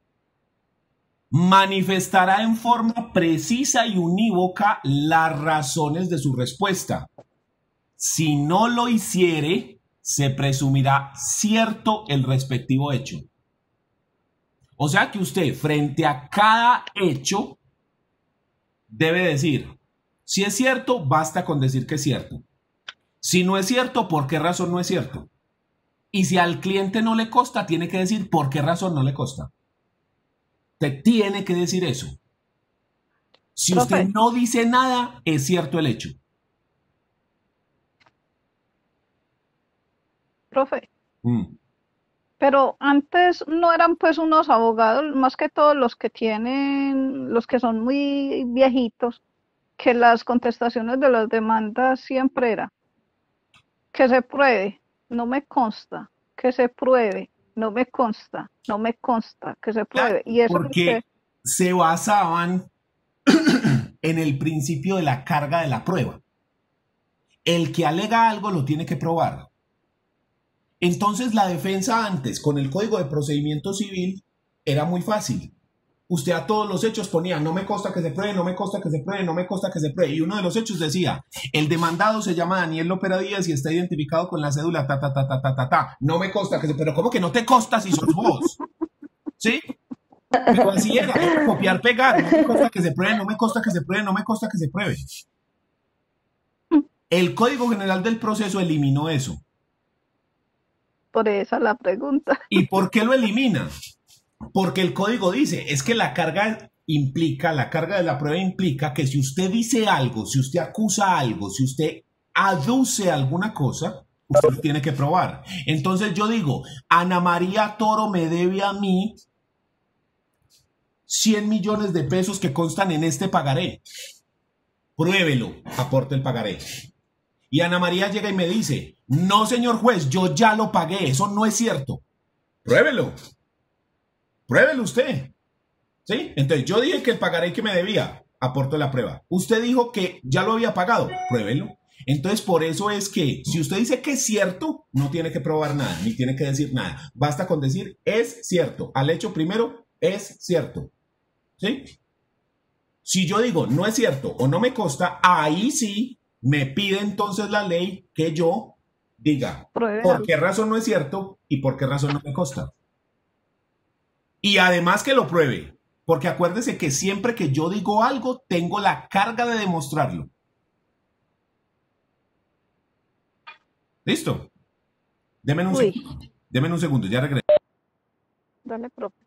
manifestará en forma precisa y unívoca las razones de su respuesta. Si no lo hiciere, se presumirá cierto el respectivo hecho. O sea que usted, frente a cada hecho, debe decir, si es cierto, basta con decir que es cierto. Si no es cierto, ¿por qué razón no es cierto? Y si al cliente no le consta, tiene que decir por qué razón no le consta. Usted tiene que decir eso. Si Profe. usted no dice nada, es cierto el hecho. Profe. Mm. Pero antes no eran pues unos abogados, más que todos los que tienen, los que son muy viejitos, que las contestaciones de las demandas siempre era que se pruebe, no me consta, que se pruebe, no me consta, no me consta, que se pruebe. Y eso porque es que... se basaban en el principio de la carga de la prueba. El que alega algo lo tiene que probar. Entonces la defensa antes, con el Código de Procedimiento Civil, era muy fácil. Usted a todos los hechos ponía, no me consta que se pruebe, no me consta que se pruebe, no me consta que se pruebe. Y uno de los hechos decía, el demandado se llama Daniel Lopera Díaz y está identificado con la cédula ta, ta, ta, ta, ta, ta, ta. No me consta que se... Pero ¿cómo que no te consta si sos vos? ¿Sí? Pero así era, era copiar, pegar. No me consta que se pruebe, no me consta que se pruebe, no me consta que se pruebe. El Código General del Proceso eliminó eso. Por esa la pregunta. ¿Y por qué lo elimina? Porque el código dice, es que la carga implica, la carga de la prueba implica que si usted dice algo, si usted acusa algo, si usted aduce alguna cosa, usted lo tiene que probar. Entonces yo digo, Ana María Toro me debe a mí cien millones de pesos que constan en este pagaré. Pruébelo, aporte el pagaré. Y Ana María llega y me dice, no señor juez, yo ya lo pagué, eso no es cierto. Pruébelo. Pruébelo usted. ¿Sí? Entonces yo dije que el pagaré que me debía, aporto la prueba. Usted dijo que ya lo había pagado, pruébelo. Entonces por eso es que si usted dice que es cierto, no tiene que probar nada, ni tiene que decir nada. Basta con decir es cierto. Al hecho primero, es cierto. ¿Sí? Si yo digo no es cierto o no me consta, ahí sí me pide entonces la ley que yo diga Pruebe por algo. qué razón no es cierto y por qué razón no me consta. Y además que lo pruebe, porque acuérdese que siempre que yo digo algo, tengo la carga de demostrarlo. ¿Listo? Deme un Uy, segundo. Deme un segundo, ya regreso. dale, profe.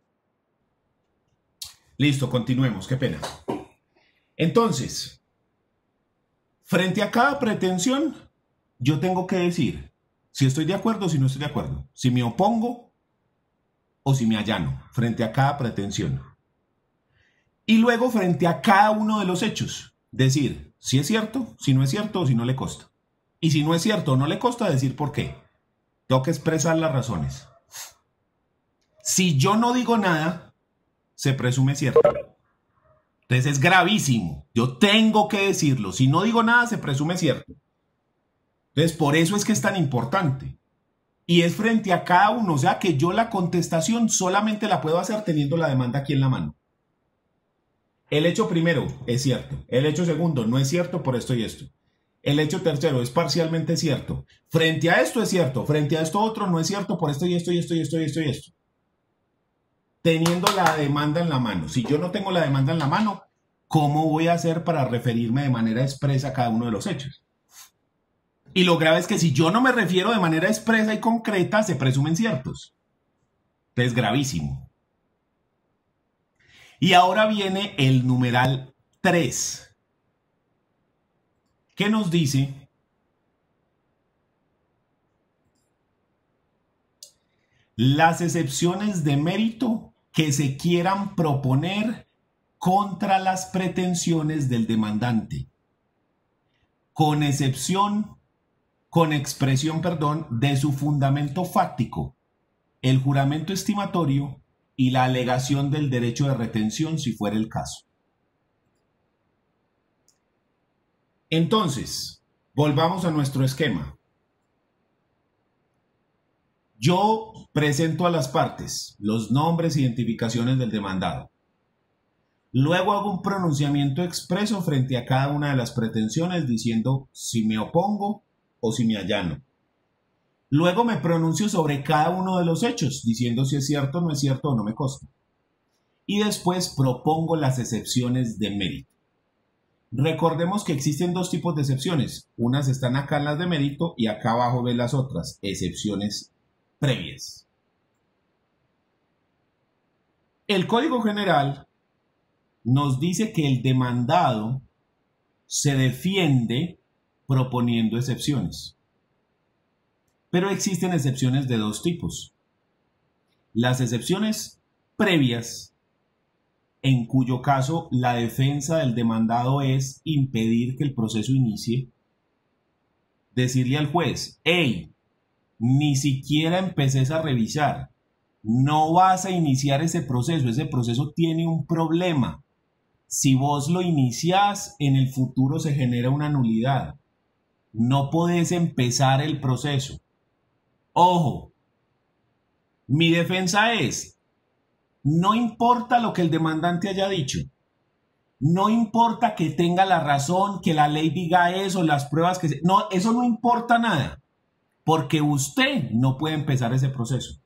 Listo, continuemos, qué pena. Entonces, frente a cada pretensión, yo tengo que decir si estoy de acuerdo o si no estoy de acuerdo, si me opongo o si me allano frente a cada pretensión. Y luego frente a cada uno de los hechos, decir si es cierto, si no es cierto o si no le consta. Y si no es cierto o no le consta, decir por qué. Tengo que expresar las razones. Si yo no digo nada, se presume cierto. Entonces es gravísimo. Yo tengo que decirlo. Si no digo nada, se presume cierto. Entonces por eso es que es tan importante. Y es frente a cada uno. O sea que yo la contestación solamente la puedo hacer teniendo la demanda aquí en la mano. El hecho primero es cierto. El hecho segundo no es cierto por esto y esto. El hecho tercero es parcialmente cierto. Frente a esto es cierto. Frente a esto otro no es cierto por esto y esto y esto y esto y esto y esto. Teniendo la demanda en la mano. Si yo no tengo la demanda en la mano, ¿cómo voy a hacer para referirme de manera expresa a cada uno de los hechos? Y lo grave es que si yo no me refiero de manera expresa y concreta, se presumen ciertos. Es gravísimo. Y ahora viene el numeral tres. ¿Qué nos dice? Las excepciones de mérito que se quieran proponer contra las pretensiones del demandante, con excepción, con expresión, perdón, de su fundamento fáctico, el juramento estimatorio y la alegación del derecho de retención si fuera el caso. Entonces, volvamos a nuestro esquema. Yo presento a las partes los nombres e identificaciones del demandado. Luego hago un pronunciamiento expreso frente a cada una de las pretensiones diciendo si me opongo o si me allano. Luego me pronuncio sobre cada uno de los hechos diciendo si es cierto, no es cierto o no me consta. Y después propongo las excepciones de mérito. Recordemos que existen dos tipos de excepciones. Unas están acá en las de mérito y acá abajo ven las otras, excepciones previas. El Código General nos dice que el demandado se defiende proponiendo excepciones. Pero existen excepciones de dos tipos. Las excepciones previas, en cuyo caso la defensa del demandado es impedir que el proceso inicie, decirle al juez, hey, ni siquiera empeces a revisar, no vas a iniciar ese proceso, ese proceso tiene un problema. Si vos lo iniciás, en el futuro se genera una nulidad. No podés empezar el proceso. Ojo, mi defensa es, no importa lo que el demandante haya dicho, no importa que tenga la razón, que la ley diga eso, las pruebas que se... No, eso no importa nada, porque usted no puede empezar ese proceso.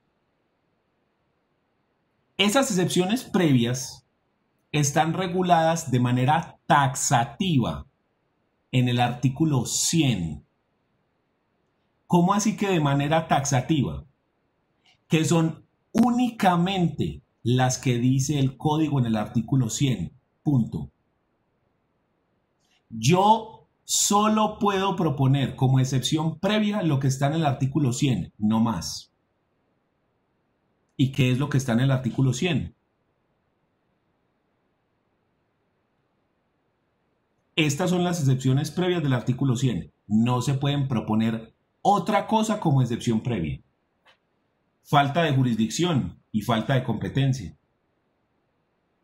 Esas excepciones previas están reguladas de manera taxativa en el artículo cien. ¿Cómo así que de manera taxativa? Que son únicamente las que dice el código en el artículo cien. Punto. Yo solo puedo proponer como excepción previa lo que está en el artículo cien, no más. ¿Y qué es lo que está en el artículo cien? Estas son las excepciones previas del artículo cien. No se pueden proponer otra cosa como excepción previa. Falta de jurisdicción y falta de competencia.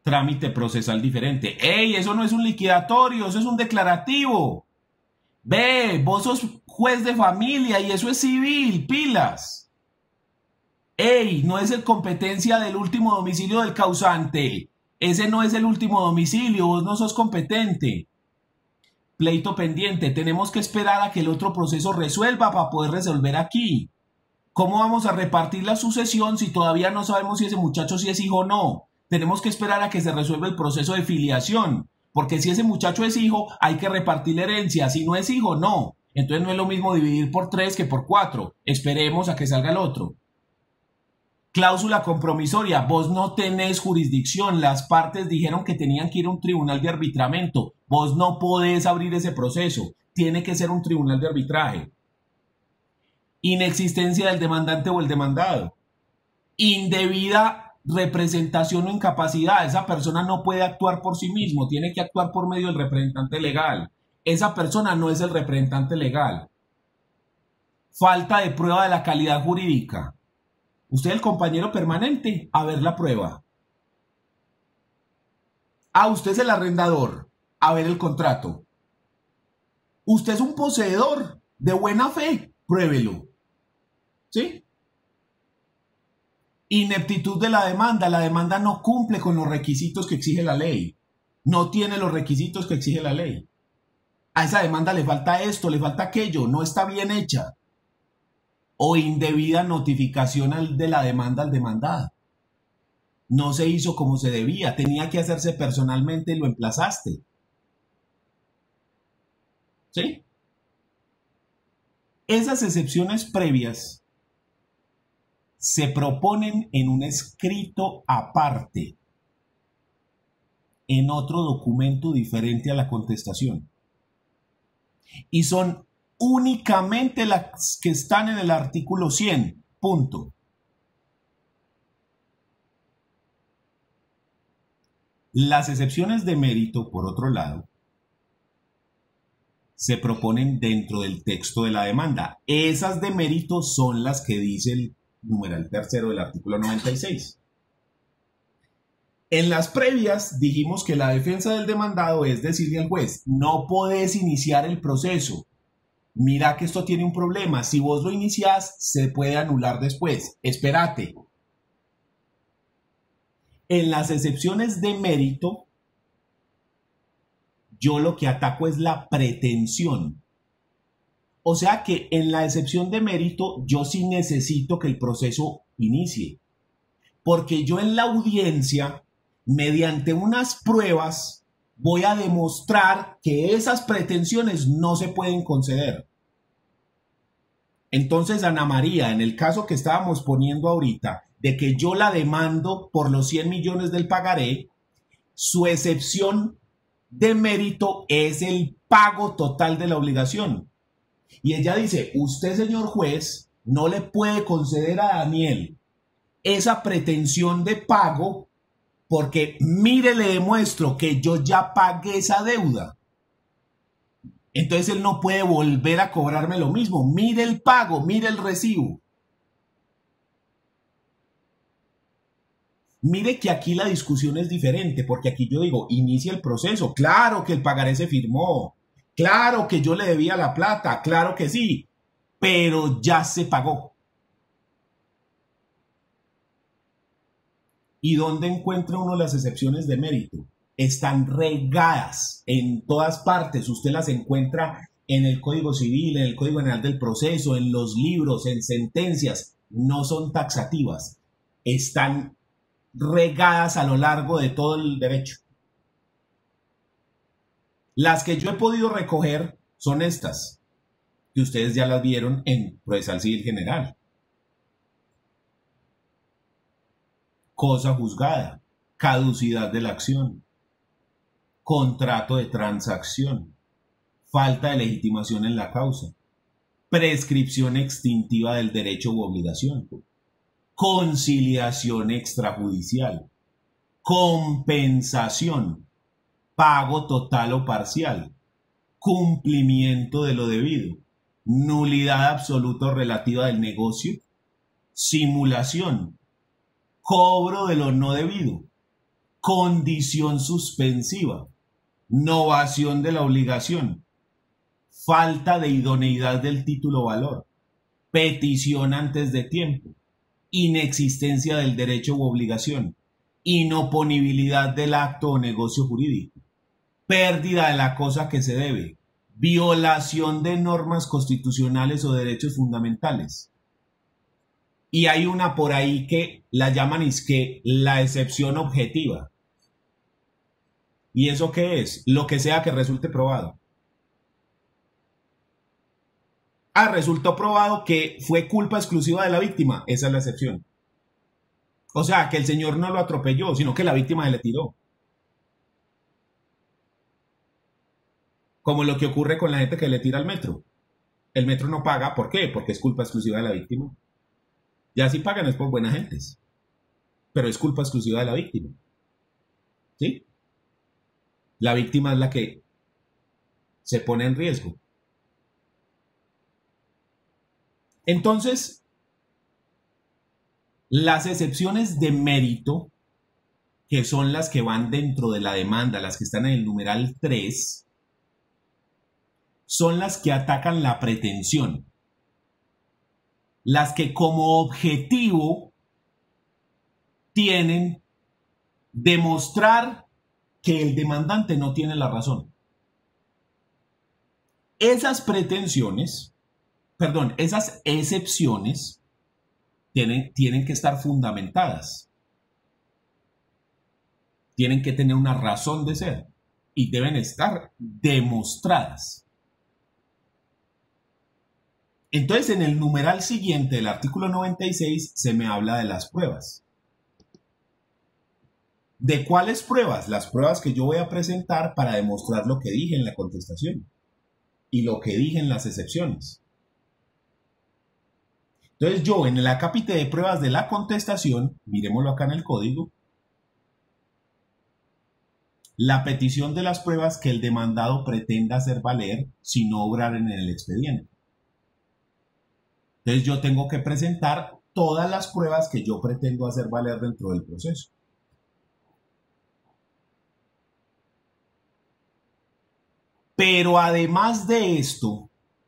trámite procesal diferente. ¡Ey! Eso no es un liquidatorio, eso es un declarativo. Ve, vos sos juez de familia y eso es civil, pilas. ¡Ey! No es el competencia del último domicilio del causante. Ese no es el último domicilio, vos no sos competente. Pleito pendiente, tenemos que esperar a que el otro proceso resuelva para poder resolver aquí. ¿Cómo vamos a repartir la sucesión si todavía no sabemos si ese muchacho sí es hijo o no? Tenemos que esperar a que se resuelva el proceso de filiación, porque si ese muchacho es hijo, hay que repartir la herencia. Si no es hijo, no. Entonces no es lo mismo dividir por tres que por cuatro. Esperemos a que salga el otro. Cláusula compromisoria. Vos no tenés jurisdicción. Las partes dijeron que tenían que ir a un tribunal de arbitramiento. Vos no podés abrir ese proceso. Tiene que ser un tribunal de arbitraje. Inexistencia del demandante o el demandado. Indebida representación o incapacidad. Esa persona no puede actuar por sí mismo. Tiene que actuar por medio del representante legal. Esa persona no es el representante legal. Falta de prueba de la calidad jurídica. Usted es el compañero permanente, a ver la prueba. Ah, usted es el arrendador, a ver el contrato. Usted es un poseedor de buena fe, pruébelo. ¿Sí? Ineptitud de la demanda. La demanda no cumple con los requisitos que exige la ley. No tiene los requisitos que exige la ley. A esa demanda le falta esto, le falta aquello, no está bien hecha. O indebida notificación de la demanda al demandado. No se hizo como se debía, tenía que hacerse personalmente y lo emplazaste. ¿Sí? Esas excepciones previas se proponen en un escrito aparte, en otro documento diferente a la contestación. Y son únicamente las que están en el artículo cien, punto. Las excepciones de mérito, por otro lado, se proponen dentro del texto de la demanda. Esas de mérito son las que dice el numeral tercero del artículo noventa y seis. En las previas dijimos que la defensa del demandado es decirle al juez, no podés iniciar el proceso. Mira que esto tiene un problema. Si vos lo iniciás, se puede anular después. Espérate. En las excepciones de mérito, yo lo que ataco es la pretensión. O sea que en la excepción de mérito, yo sí necesito que el proceso inicie. Porque yo en la audiencia, mediante unas pruebas, voy a demostrar que esas pretensiones no se pueden conceder. Entonces, Ana María, en el caso que estábamos poniendo ahorita, de que yo la demando por los cien millones del pagaré, su excepción de mérito es el pago total de la obligación. Y ella dice, usted, señor juez, no le puede conceder a Daniel esa pretensión de pago porque, mire, le demuestro que yo ya pagué esa deuda. Entonces él no puede volver a cobrarme lo mismo. Mire el pago, mire el recibo. Mire que aquí la discusión es diferente, porque aquí yo digo, inicia el proceso. Claro que el pagaré se firmó. Claro que yo le debía la plata. Claro que sí. Pero ya se pagó. ¿Y dónde encuentra uno las excepciones de mérito? Están regadas en todas partes. Usted las encuentra en el Código Civil, en el Código General del Proceso, en los libros, en sentencias. No son taxativas. Están regadas a lo largo de todo el derecho. Las que yo he podido recoger son estas, que ustedes ya las vieron en Procesal Civil General. Cosa juzgada, caducidad de la acción, contrato de transacción, falta de legitimación en la causa, prescripción extintiva del derecho u obligación, conciliación extrajudicial, compensación, pago total o parcial, cumplimiento de lo debido, nulidad absoluta o relativa del negocio, simulación, cobro de lo no debido, condición suspensiva, novación de la obligación, falta de idoneidad del título o valor, petición antes de tiempo, inexistencia del derecho u obligación, inoponibilidad del acto o negocio jurídico, pérdida de la cosa que se debe, violación de normas constitucionales o derechos fundamentales. Y hay una por ahí que la llaman es que la excepción objetiva. ¿Y eso qué es? Lo que sea que resulte probado. Ah, resultó probado que fue culpa exclusiva de la víctima. Esa es la excepción. O sea, que el señor no lo atropelló, sino que la víctima se le tiró. Como lo que ocurre con la gente que le tira al metro. El metro no paga, ¿por qué? Porque es culpa exclusiva de la víctima. Ya si pagan es por buenas gentes, pero es culpa exclusiva de la víctima. ¿Sí? La víctima es la que se pone en riesgo. Entonces, las excepciones de mérito, que son las que van dentro de la demanda, las que están en el numeral tres, son las que atacan la pretensión. Las que como objetivo tienen demostrar que el demandante no tiene la razón. Esas pretensiones, perdón, esas excepciones tienen, tienen que estar fundamentadas. Tienen que tener una razón de ser y deben estar demostradas. Entonces, en el numeral siguiente del artículo noventa y seis se me habla de las pruebas. ¿De cuáles pruebas? Las pruebas que yo voy a presentar para demostrar lo que dije en la contestación y lo que dije en las excepciones. Entonces, yo en el acápite de pruebas de la contestación, miremoslo acá en el código, la petición de las pruebas que el demandado pretenda hacer valer si no obraren en el expediente. Entonces yo tengo que presentar todas las pruebas que yo pretendo hacer valer dentro del proceso. Pero además de esto,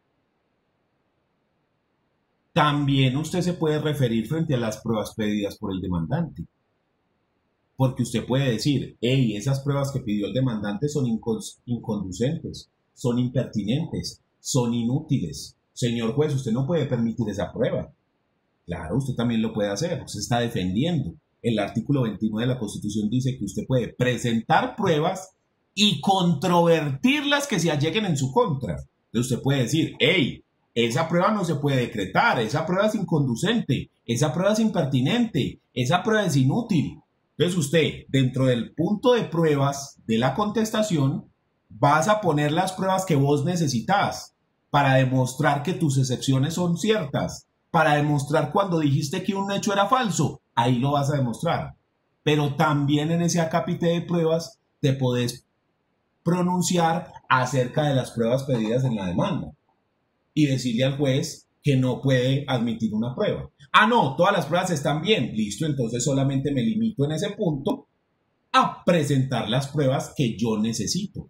también usted se puede referir frente a las pruebas pedidas por el demandante. Porque usted puede decir, hey, esas pruebas que pidió el demandante son inconducentes, son impertinentes, son inútiles. Señor juez, usted no puede permitir esa prueba. Claro, usted también lo puede hacer. Usted está defendiendo. El artículo veintinueve de la Constitución dice que usted puede presentar pruebas y controvertirlas que se alleguen en su contra. Entonces usted puede decir, hey, esa prueba no se puede decretar, esa prueba es inconducente, esa prueba es impertinente, esa prueba es inútil. Entonces usted, dentro del punto de pruebas de la contestación, vas a poner las pruebas que vos necesitas para demostrar que tus excepciones son ciertas, para demostrar cuando dijiste que un hecho era falso, ahí lo vas a demostrar. Pero también en ese acápite de pruebas te podés pronunciar acerca de las pruebas pedidas en la demanda y decirle al juez que no puede admitir una prueba. Ah, no, todas las pruebas están bien, listo, entonces solamente me limito en ese punto a presentar las pruebas que yo necesito.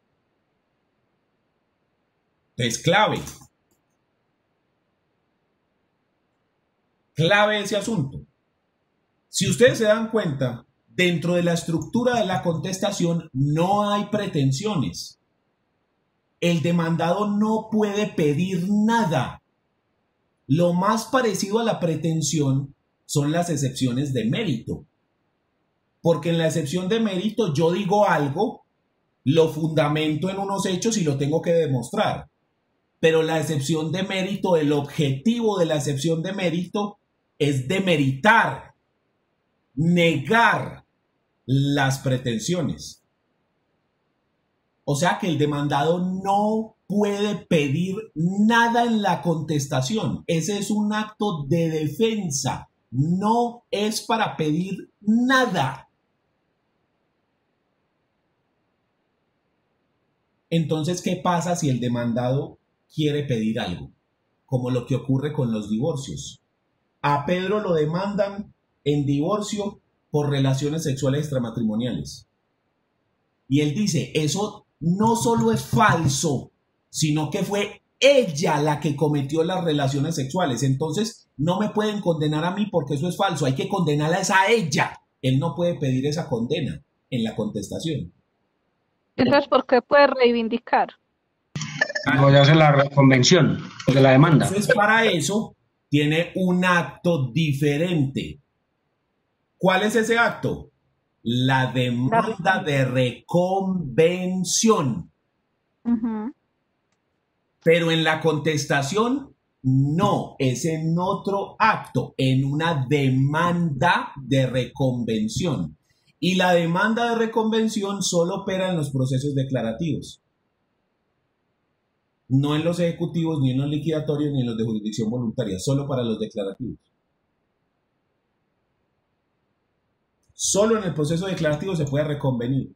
Entonces, clave. Clave ese asunto. Si ustedes se dan cuenta, dentro de la estructura de la contestación no hay pretensiones. El demandado no puede pedir nada. Lo más parecido a la pretensión son las excepciones de mérito. Porque en la excepción de mérito yo digo algo, lo fundamento en unos hechos y lo tengo que demostrar. Pero la excepción de mérito, el objetivo de la excepción de mérito es demeritar, negar las pretensiones. O sea que el demandado no puede pedir nada en la contestación. Ese es un acto de defensa. No es para pedir nada. Entonces, ¿qué pasa si el demandado quiere pedir algo? Como lo que ocurre con los divorcios. A Pedro lo demandan en divorcio por relaciones sexuales extramatrimoniales. Y él dice, eso no solo es falso, sino que fue ella la que cometió las relaciones sexuales. Entonces, no me pueden condenar a mí porque eso es falso. Hay que condenarla a ella. Él no puede pedir esa condena en la contestación. Entonces, ¿por qué puede reivindicar? Voy a hacer la reconvención de la demanda. Entonces, para eso, tiene un acto diferente. ¿Cuál es ese acto? La demanda de reconvención. Ujú. Pero en la contestación, no, es en otro acto, en una demanda de reconvención. Y la demanda de reconvención solo opera en los procesos declarativos. No en los ejecutivos, ni en los liquidatorios, ni en los de jurisdicción voluntaria, solo para los declarativos. Solo en el proceso declarativo se puede reconvenir.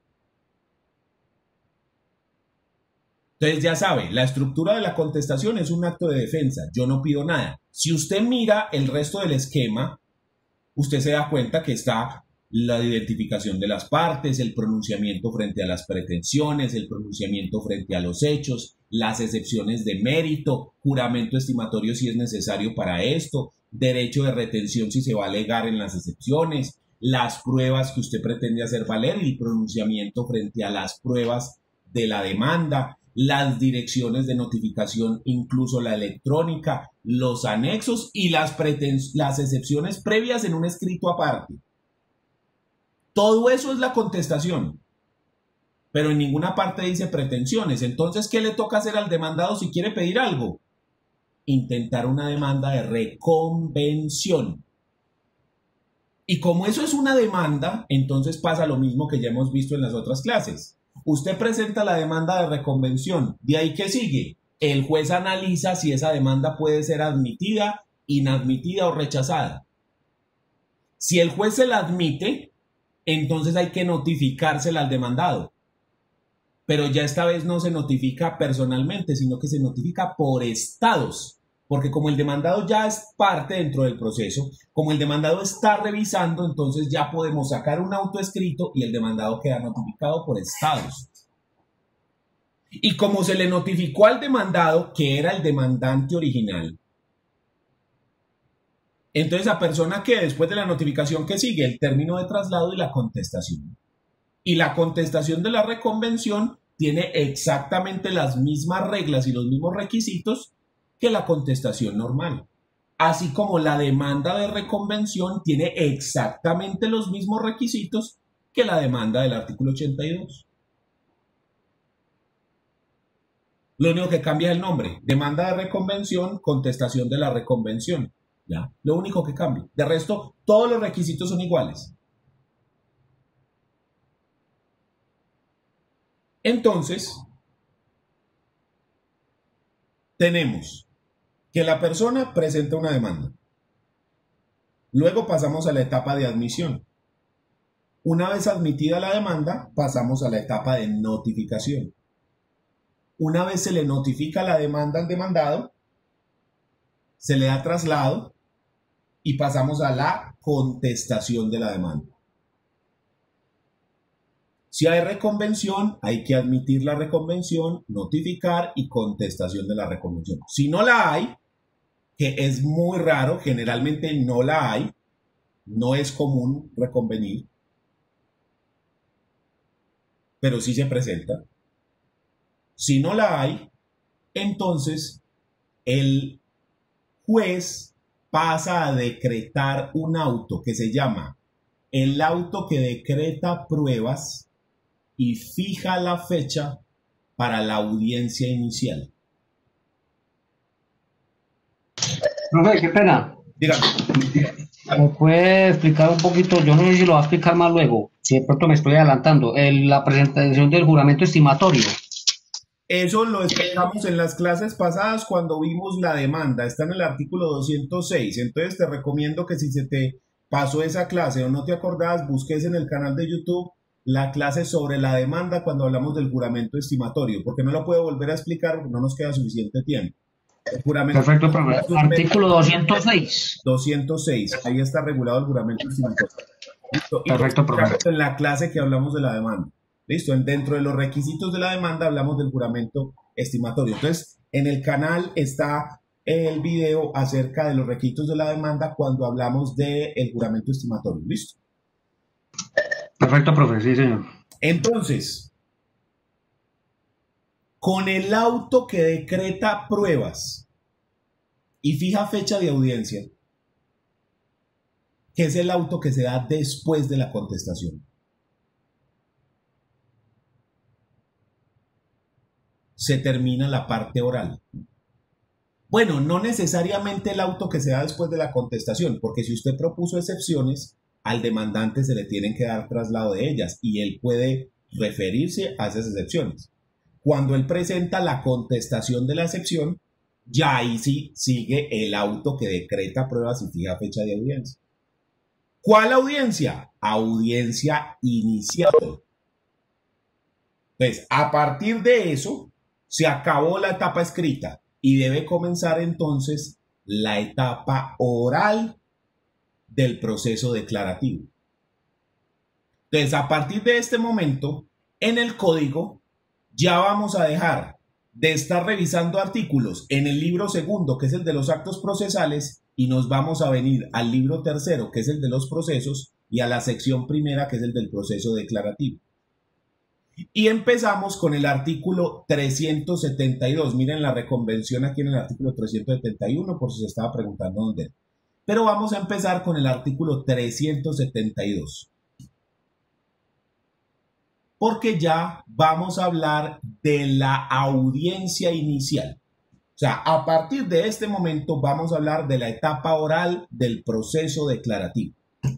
Entonces ya sabe, la estructura de la contestación es un acto de defensa. Yo no pido nada. Si usted mira el resto del esquema, usted se da cuenta que está la identificación de las partes, el pronunciamiento frente a las pretensiones, el pronunciamiento frente a los hechos, las excepciones de mérito, juramento estimatorio si es necesario para esto, derecho de retención si se va a alegar en las excepciones, las pruebas que usted pretende hacer valer y el pronunciamiento frente a las pruebas de la demanda, las direcciones de notificación, incluso la electrónica, los anexos y las, las excepciones previas en un escrito aparte. Todo eso es la contestación, pero en ninguna parte dice pretensiones. Entonces, ¿qué le toca hacer al demandado si quiere pedir algo? Intentar una demanda de reconvención. Y como eso es una demanda, entonces pasa lo mismo que ya hemos visto en las otras clases. Usted presenta la demanda de reconvención. ¿De ahí qué sigue? El juez analiza si esa demanda puede ser admitida, inadmitida o rechazada. Si el juez se la admite, entonces hay que notificársela al demandado. Pero ya esta vez no se notifica personalmente, sino que se notifica por estados. Porque como el demandado ya es parte dentro del proceso, como el demandado está revisando, entonces ya podemos sacar un auto escrito y el demandado queda notificado por estados. Y como se le notificó al demandado, que era el demandante original, entonces la persona que después de la notificación que sigue, el término de traslado y la contestación. Y la contestación de la reconvención tiene exactamente las mismas reglas y los mismos requisitos que la contestación normal. Así como la demanda de reconvención tiene exactamente los mismos requisitos que la demanda del artículo ochenta y dos. Lo único que cambia es el nombre. Demanda de reconvención, contestación de la reconvención. ¿Ya? Lo único que cambia. De resto, todos los requisitos son iguales. Entonces, tenemos que la persona presenta una demanda. Luego pasamos a la etapa de admisión. Una vez admitida la demanda, pasamos a la etapa de notificación. Una vez se le notifica la demanda al demandado, se le da traslado y pasamos a la contestación de la demanda. Si hay reconvención, hay que admitir la reconvención, notificar y contestación de la reconvención. Si no la hay, que es muy raro, generalmente no la hay, no es común reconvenir, pero sí se presenta. Si no la hay, entonces el juez pasa a decretar un auto que se llama el auto que decreta pruebas y fija la fecha para la audiencia inicial. Profe, qué pena. Dígame. ¿Me puede explicar un poquito? Yo no sé si lo va a explicar más luego, si de pronto me estoy adelantando. El, la presentación del juramento estimatorio. Eso lo explicamos en las clases pasadas cuando vimos la demanda. Está en el artículo doscientos seis. Entonces te recomiendo que si se te pasó esa clase o no te acordás, busques en el canal de YouTube la clase sobre la demanda cuando hablamos del juramento estimatorio, porque no lo puedo volver a explicar porque no nos queda suficiente tiempo. El juramento Perfecto, profe. Artículo doscientos seis. doscientos seis. Ahí está regulado el juramento estimatorio. Listo. Y lo Perfecto, escuchamos profesor. en la clase que hablamos de la demanda. Listo. En- Dentro de los requisitos de la demanda hablamos del juramento estimatorio. Entonces, en el canal está el video acerca de los requisitos de la demanda cuando hablamos del juramento estimatorio. Listo. Perfecto, profe, sí, señor. Entonces, con el auto que decreta pruebas y fija fecha de audiencia, que es el auto que se da después de la contestación, se termina la parte oral. Bueno, no necesariamente el auto que se da después de la contestación, porque si usted propuso excepciones, al demandante se le tienen que dar traslado de ellas y él puede referirse a esas excepciones. Cuando él presenta la contestación de la excepción, ya ahí sí sigue el auto que decreta pruebas y fija fecha de audiencia. ¿Cuál audiencia? Audiencia inicial. Entonces, a partir de eso, se acabó la etapa escrita y debe comenzar entonces la etapa oral del proceso declarativo. Entonces, a partir de este momento, en el código, ya vamos a dejar de estar revisando artículos en el libro segundo, que es el de los actos procesales, y nos vamos a venir al libro tercero, que es el de los procesos, y a la sección primera, que es el del proceso declarativo. Y empezamos con el artículo trescientos setenta y dos. Miren la reconvención aquí en el artículo trescientos setenta y uno, por si se estaba preguntando dónde. Pero vamos a empezar con el artículo trescientos setenta y dos. Porque ya vamos a hablar de la audiencia inicial. O sea, a partir de este momento vamos a hablar de la etapa oral del proceso declarativo.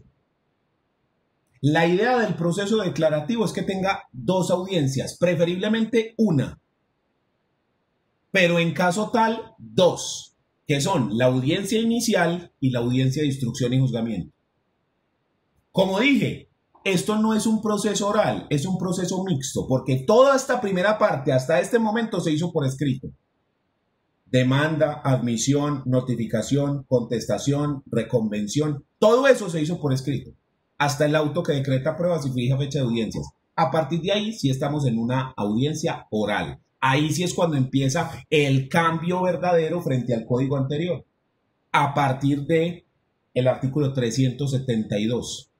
La idea del proceso declarativo es que tenga dos audiencias, preferiblemente una, pero en caso tal, dos, que son la audiencia inicial y la audiencia de instrucción y juzgamiento. Como dije, esto no es un proceso oral, es un proceso mixto, porque toda esta primera parte hasta este momento se hizo por escrito. Demanda, admisión, notificación, contestación, reconvención, todo eso se hizo por escrito. Hasta el auto que decreta pruebas y fija fecha de audiencias. A partir de ahí sí estamos en una audiencia oral. Ahí sí es cuando empieza el cambio verdadero frente al código anterior. A partir de el artículo trescientos setenta y dos.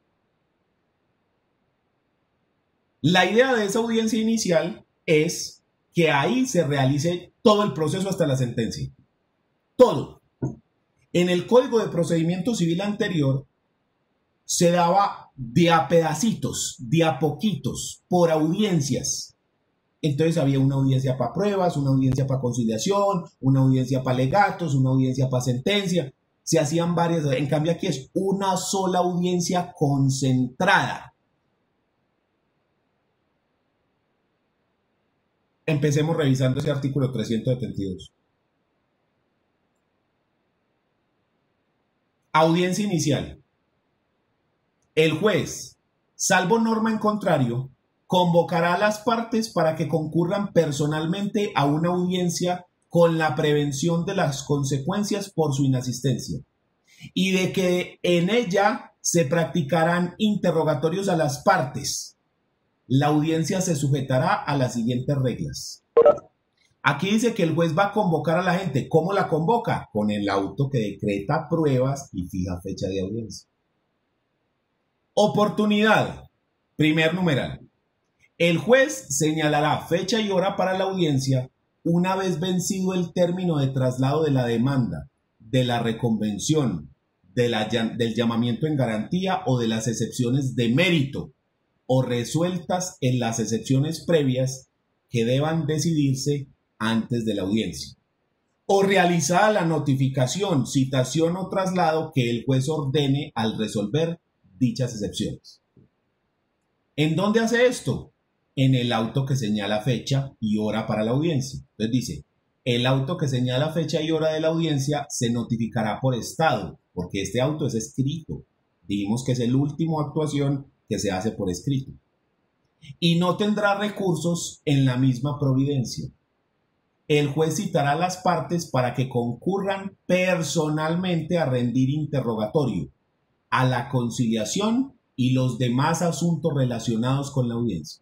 La idea de esa audiencia inicial es que ahí se realice todo el proceso hasta la sentencia. Todo. En el Código de Procedimiento Civil anterior se daba de a pedacitos, de a poquitos, por audiencias. Entonces había una audiencia para pruebas, una audiencia para conciliación, una audiencia para alegatos, una audiencia para sentencia. Se hacían varias. En cambio aquí es una sola audiencia concentrada. Empecemos revisando ese artículo trescientos setenta y dos. Audiencia inicial. El juez, salvo norma en contrario, convocará a las partes para que concurran personalmente a una audiencia con la prevención de las consecuencias por su inasistencia y de que en ella se practicarán interrogatorios a las partes. La audiencia se sujetará a las siguientes reglas. Aquí dice que el juez va a convocar a la gente. ¿Cómo la convoca? Con el auto que decreta pruebas y fija fecha de audiencia. Oportunidad. Primer numeral. El juez señalará fecha y hora para la audiencia una vez vencido el término de traslado de la demanda, de la reconvención, de la, del llamamiento en garantía o de las excepciones de mérito o resueltas en las excepciones previas que deban decidirse antes de la audiencia. O realizada la notificación, citación o traslado que el juez ordene al resolver dichas excepciones. ¿En dónde hace esto? En el auto que señala fecha y hora para la audiencia. Entonces dice, el auto que señala fecha y hora de la audiencia se notificará por estado, porque este auto es escrito. Dijimos que es el último actuación que se hace por escrito. Y no tendrá recursos en la misma providencia. El juez citará a las partes para que concurran personalmente a rendir interrogatorio, a la conciliación y los demás asuntos relacionados con la audiencia.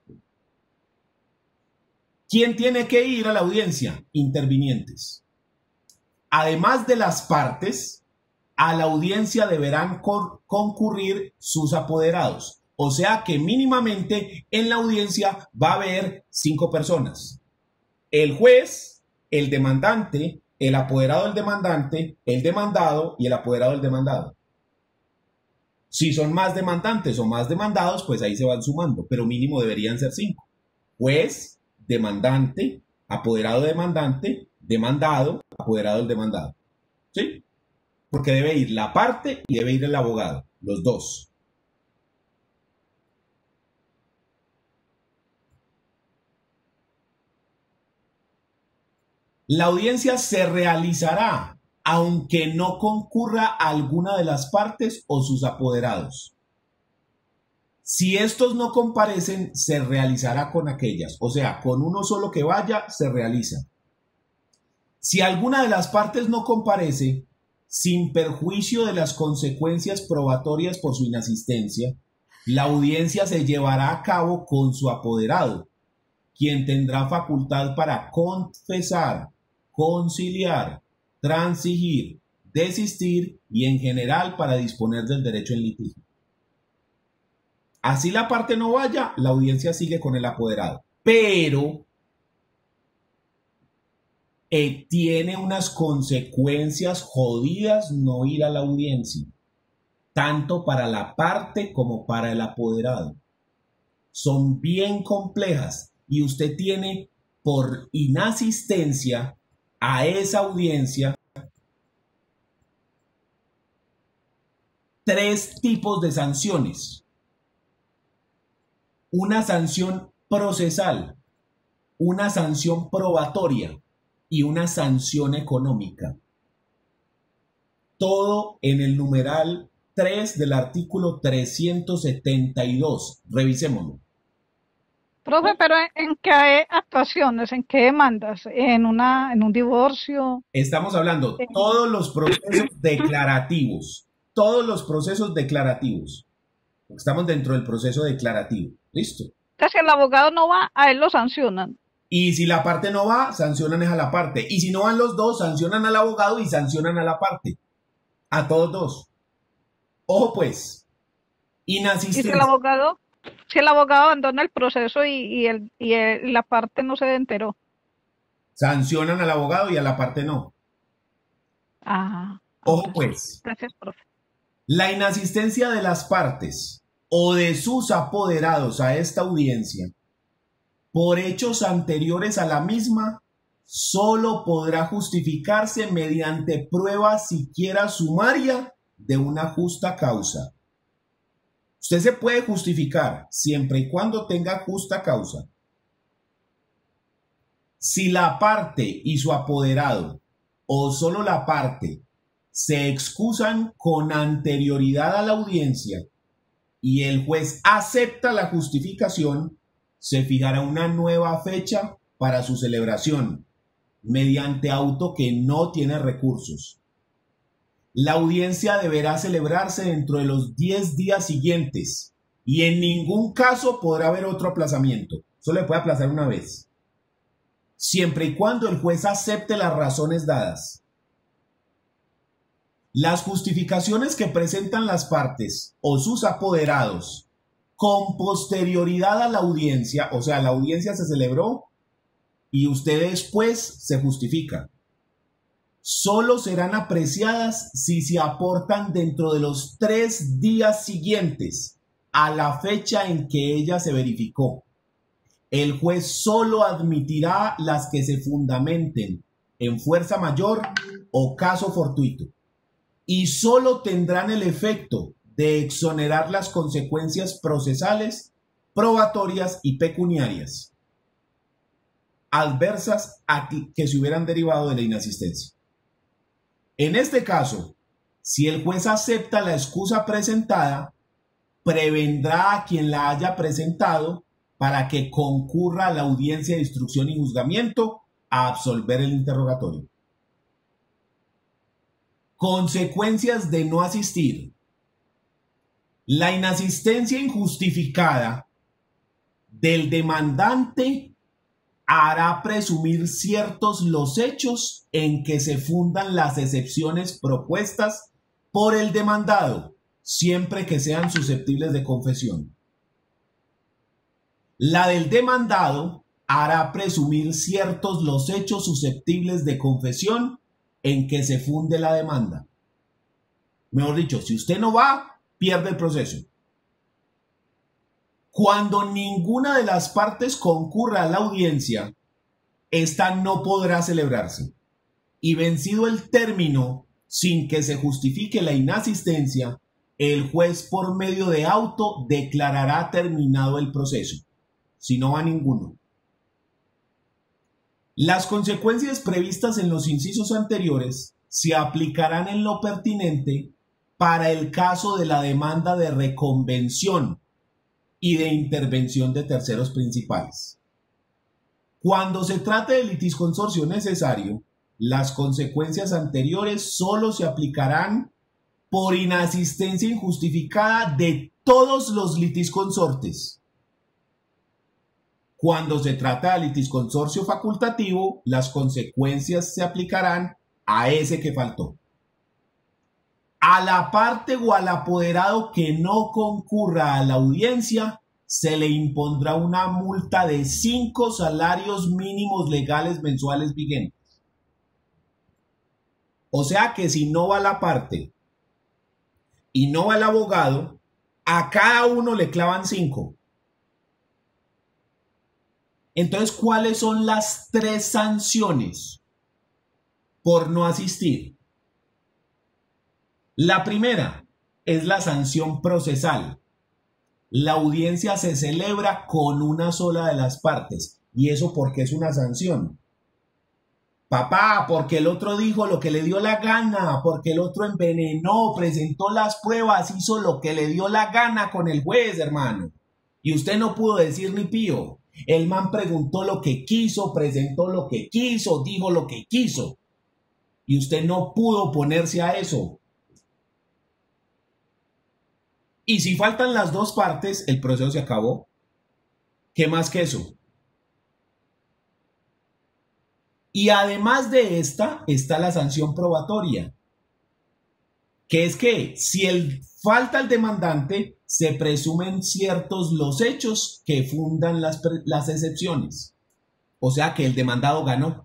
¿Quién tiene que ir a la audiencia? Intervinientes. Además de las partes, a la audiencia deberán concurrir sus apoderados. O sea que mínimamente en la audiencia va a haber cinco personas. El juez, el demandante, el apoderado del demandante, el demandado y el apoderado del demandado. Si son más demandantes o más demandados, pues ahí se van sumando, pero mínimo deberían ser cinco. Juez, demandante, apoderado demandante, demandado, apoderado del demandado. ¿Sí? Porque debe ir la parte y debe ir el abogado, los dos. La audiencia se realizará aunque no concurra alguna de las partes o sus apoderados. Si estos no comparecen, se realizará con aquellas, o sea, con uno solo que vaya, se realiza. Si alguna de las partes no comparece, sin perjuicio de las consecuencias probatorias por su inasistencia, la audiencia se llevará a cabo con su apoderado, quien tendrá facultad para confesar, conciliar, transigir, desistir y en general para disponer del derecho en litigio. Así la parte no vaya, la audiencia sigue con el apoderado, pero eh, tiene unas consecuencias jodidas no ir a la audiencia, tanto para la parte como para el apoderado. Son bien complejas y usted tiene por inasistencia a esa audiencia tres tipos de sanciones. Una sanción procesal, una sanción probatoria y una sanción económica. Todo en el numeral tres del artículo trescientos setenta y dos. Revisémoslo. Profe, pero ¿en, en qué actuaciones, en qué demandas? ¿En una, en un divorcio? Estamos hablando ¿En- todos los procesos declarativos, todos los procesos declarativos. Estamos dentro del proceso declarativo. ¿Listo? Entonces, si el abogado no va, a él lo sancionan. Y si la parte no va, sancionan es a la parte. Y si no van los dos, sancionan al abogado y sancionan a la parte. A todos dos. Ojo pues, Y si el inasistencia. abogado, si el abogado abandona el proceso y, y, el, y el- la parte no se enteró. Sancionan al abogado y a la parte no. Ah, Ojo ahora sí. pues, Gracias, profe. la inasistencia de las partes o de sus apoderados a esta audiencia por hechos anteriores a la misma solo podrá justificarse mediante prueba siquiera sumaria de una justa causa. Usted se puede justificar siempre y cuando tenga justa causa. Si la parte y su apoderado, o solo la parte, se excusan con anterioridad a la audiencia y el juez acepta la justificación, se fijará una nueva fecha para su celebración, mediante auto que no tiene recursos. La audiencia deberá celebrarse dentro de los diez días siguientes y en ningún caso podrá haber otro aplazamiento. Solo le puede aplazar una vez, siempre y cuando el juez acepte las razones dadas. Las justificaciones que presentan las partes o sus apoderados con posterioridad a la audiencia, o sea, la audiencia se celebró y usted después se justifica, solo serán apreciadas si se aportan dentro de los tres días siguientes a la fecha en que ella se verificó. El juez solo admitirá las que se fundamenten en fuerza mayor o caso fortuito y solo tendrán el efecto de exonerar las consecuencias procesales, probatorias y pecuniarias adversas a que, que se hubieran derivado de la inasistencia. En este caso, si el juez acepta la excusa presentada, prevendrá a quien la haya presentado para que concurra a la audiencia de instrucción y juzgamiento a absolver el interrogatorio. Consecuencias de no asistir. La inasistencia injustificada del demandante hará presumir ciertos los hechos en que se fundan las excepciones propuestas por el demandado, siempre que sean susceptibles de confesión. La del demandado hará presumir ciertos los hechos susceptibles de confesión en que se funde la demanda. Mejor dicho, si usted no va, pierde el proceso. Cuando ninguna de las partes concurra a la audiencia, esta no podrá celebrarse. Y vencido el término sin que se justifique la inasistencia, el juez por medio de auto declarará terminado el proceso, si no va ninguno. Las consecuencias previstas en los incisos anteriores se aplicarán en lo pertinente para el caso de la demanda de reconvención y de intervención de terceros principales. Cuando se trate de litisconsorcio necesario, las consecuencias anteriores solo se aplicarán por inasistencia injustificada de todos los litisconsortes. Cuando se trata de litisconsorcio facultativo, las consecuencias se aplicarán a ese que faltó. A la parte o al apoderado que no concurra a la audiencia, se le impondrá una multa de cinco salarios mínimos legales mensuales vigentes. O sea que si no va la parte y no va el abogado, a cada uno le clavan cinco. Entonces, ¿cuáles son las tres sanciones por no asistir? La primera es la sanción procesal. La audiencia se celebra con una sola de las partes. ¿Y eso por qué es una sanción? Papá, porque el otro dijo lo que le dio la gana, porque el otro envenenó, presentó las pruebas, hizo lo que le dio la gana con el juez, hermano. Y usted no pudo decir ni pío. El man preguntó lo que quiso, presentó lo que quiso, dijo lo que quiso. Y usted no pudo oponerse a eso. Y si faltan las dos partes, el proceso se acabó. ¿Qué más que eso? Y además de esta, está la sanción probatoria. Que es que si el, falta el demandante, se presumen ciertos los hechos que fundan las, las excepciones. O sea que el demandado ganó.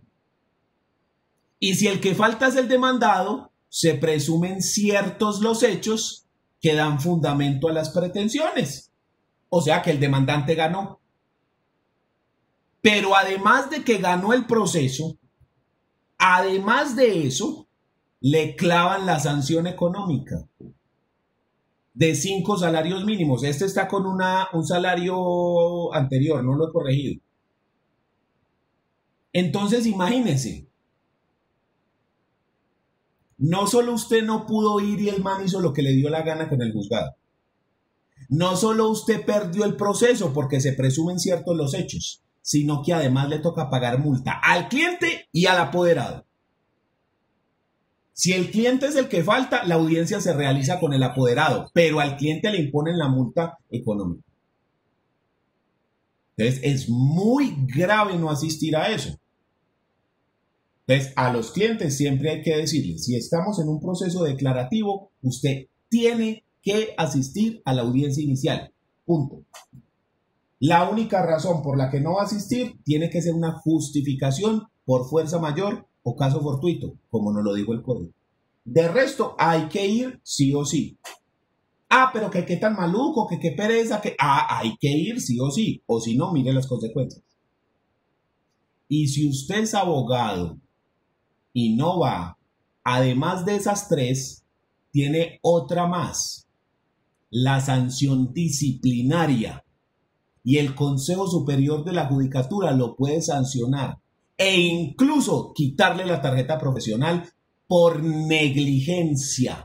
Y si el que falta es el demandado, se presumen ciertos los hechos que dan fundamento a las pretensiones. O sea que el demandante ganó. Pero además de que ganó el proceso, además de eso, le clavan la sanción económica de cinco salarios mínimos. Este está con una, un salario anterior, no lo he corregido. Entonces, imagínense. No solo usted no pudo ir y el man hizo lo que le dio la gana con el juzgado. No solo usted perdió el proceso porque se presumen ciertos los hechos, sino que además le toca pagar multa al cliente y al apoderado. Si el cliente es el que falta, la audiencia se realiza con el apoderado, pero al cliente le imponen la multa económica. Entonces es muy grave no asistir a eso. Entonces, a los clientes siempre hay que decirles, si estamos en un proceso declarativo, usted tiene que asistir a la audiencia inicial. Punto. La única razón por la que no va a asistir tiene que ser una justificación por fuerza mayor o caso fortuito, como nos lo dijo el código. De resto, hay que ir sí o sí. Ah, pero que qué tan maluco, que qué pereza, que... Ah, hay que ir sí o sí, o si no, mire las consecuencias. Y si usted es abogado y no va, además de esas tres, tiene otra más, la sanción disciplinaria. Y el Consejo Superior de la Judicatura lo puede sancionar e incluso quitarle la tarjeta profesional por negligencia.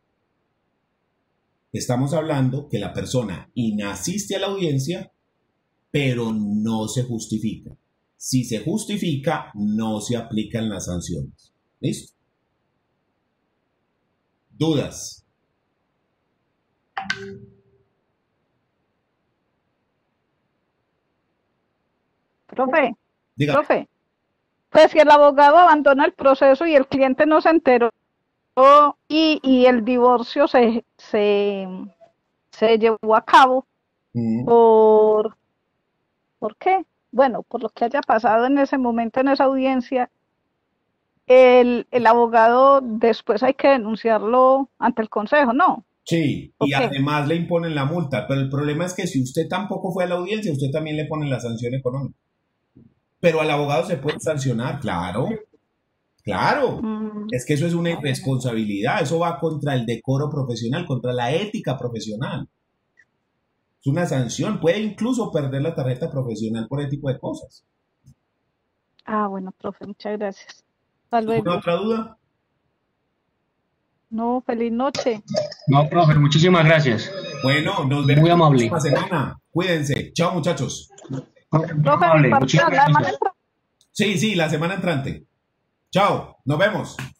Estamos hablando que la persona inasiste a la audiencia, pero no se justifica. Si se justifica, no se aplican las sanciones. ¿Listo? ¿Dudas? Profe, Diga. profe, pues si el abogado abandona el proceso y el cliente no se enteró y, y el divorcio se, se, se llevó a cabo Mm. por, ¿por qué? Bueno, por lo que haya pasado en ese momento, en esa audiencia, el, el abogado después hay que denunciarlo ante el consejo, ¿no? Sí, ¿O y qué? además le imponen la multa, pero el problema es que si usted tampoco fue a la audiencia, usted también le ponen la sanción económica. Pero al abogado se puede sancionar, claro, claro. Mm, Es que eso es una irresponsabilidad, eso va contra el decoro profesional, contra la ética profesional. Es una sanción, puede incluso perder la tarjeta profesional por ese tipo de cosas. ah, bueno, profe, muchas gracias. Hasta ¿Alguna luego. otra duda? No, feliz noche. No, profe, muchísimas gracias. Bueno, nos vemos Muy la amable. próxima semana. Cuídense. Chao, muchachos. Profe, muy Profe, mi amable. parte, Muchísimas la semana gracias. entrante. Sí, sí, la semana entrante. Chao, nos vemos.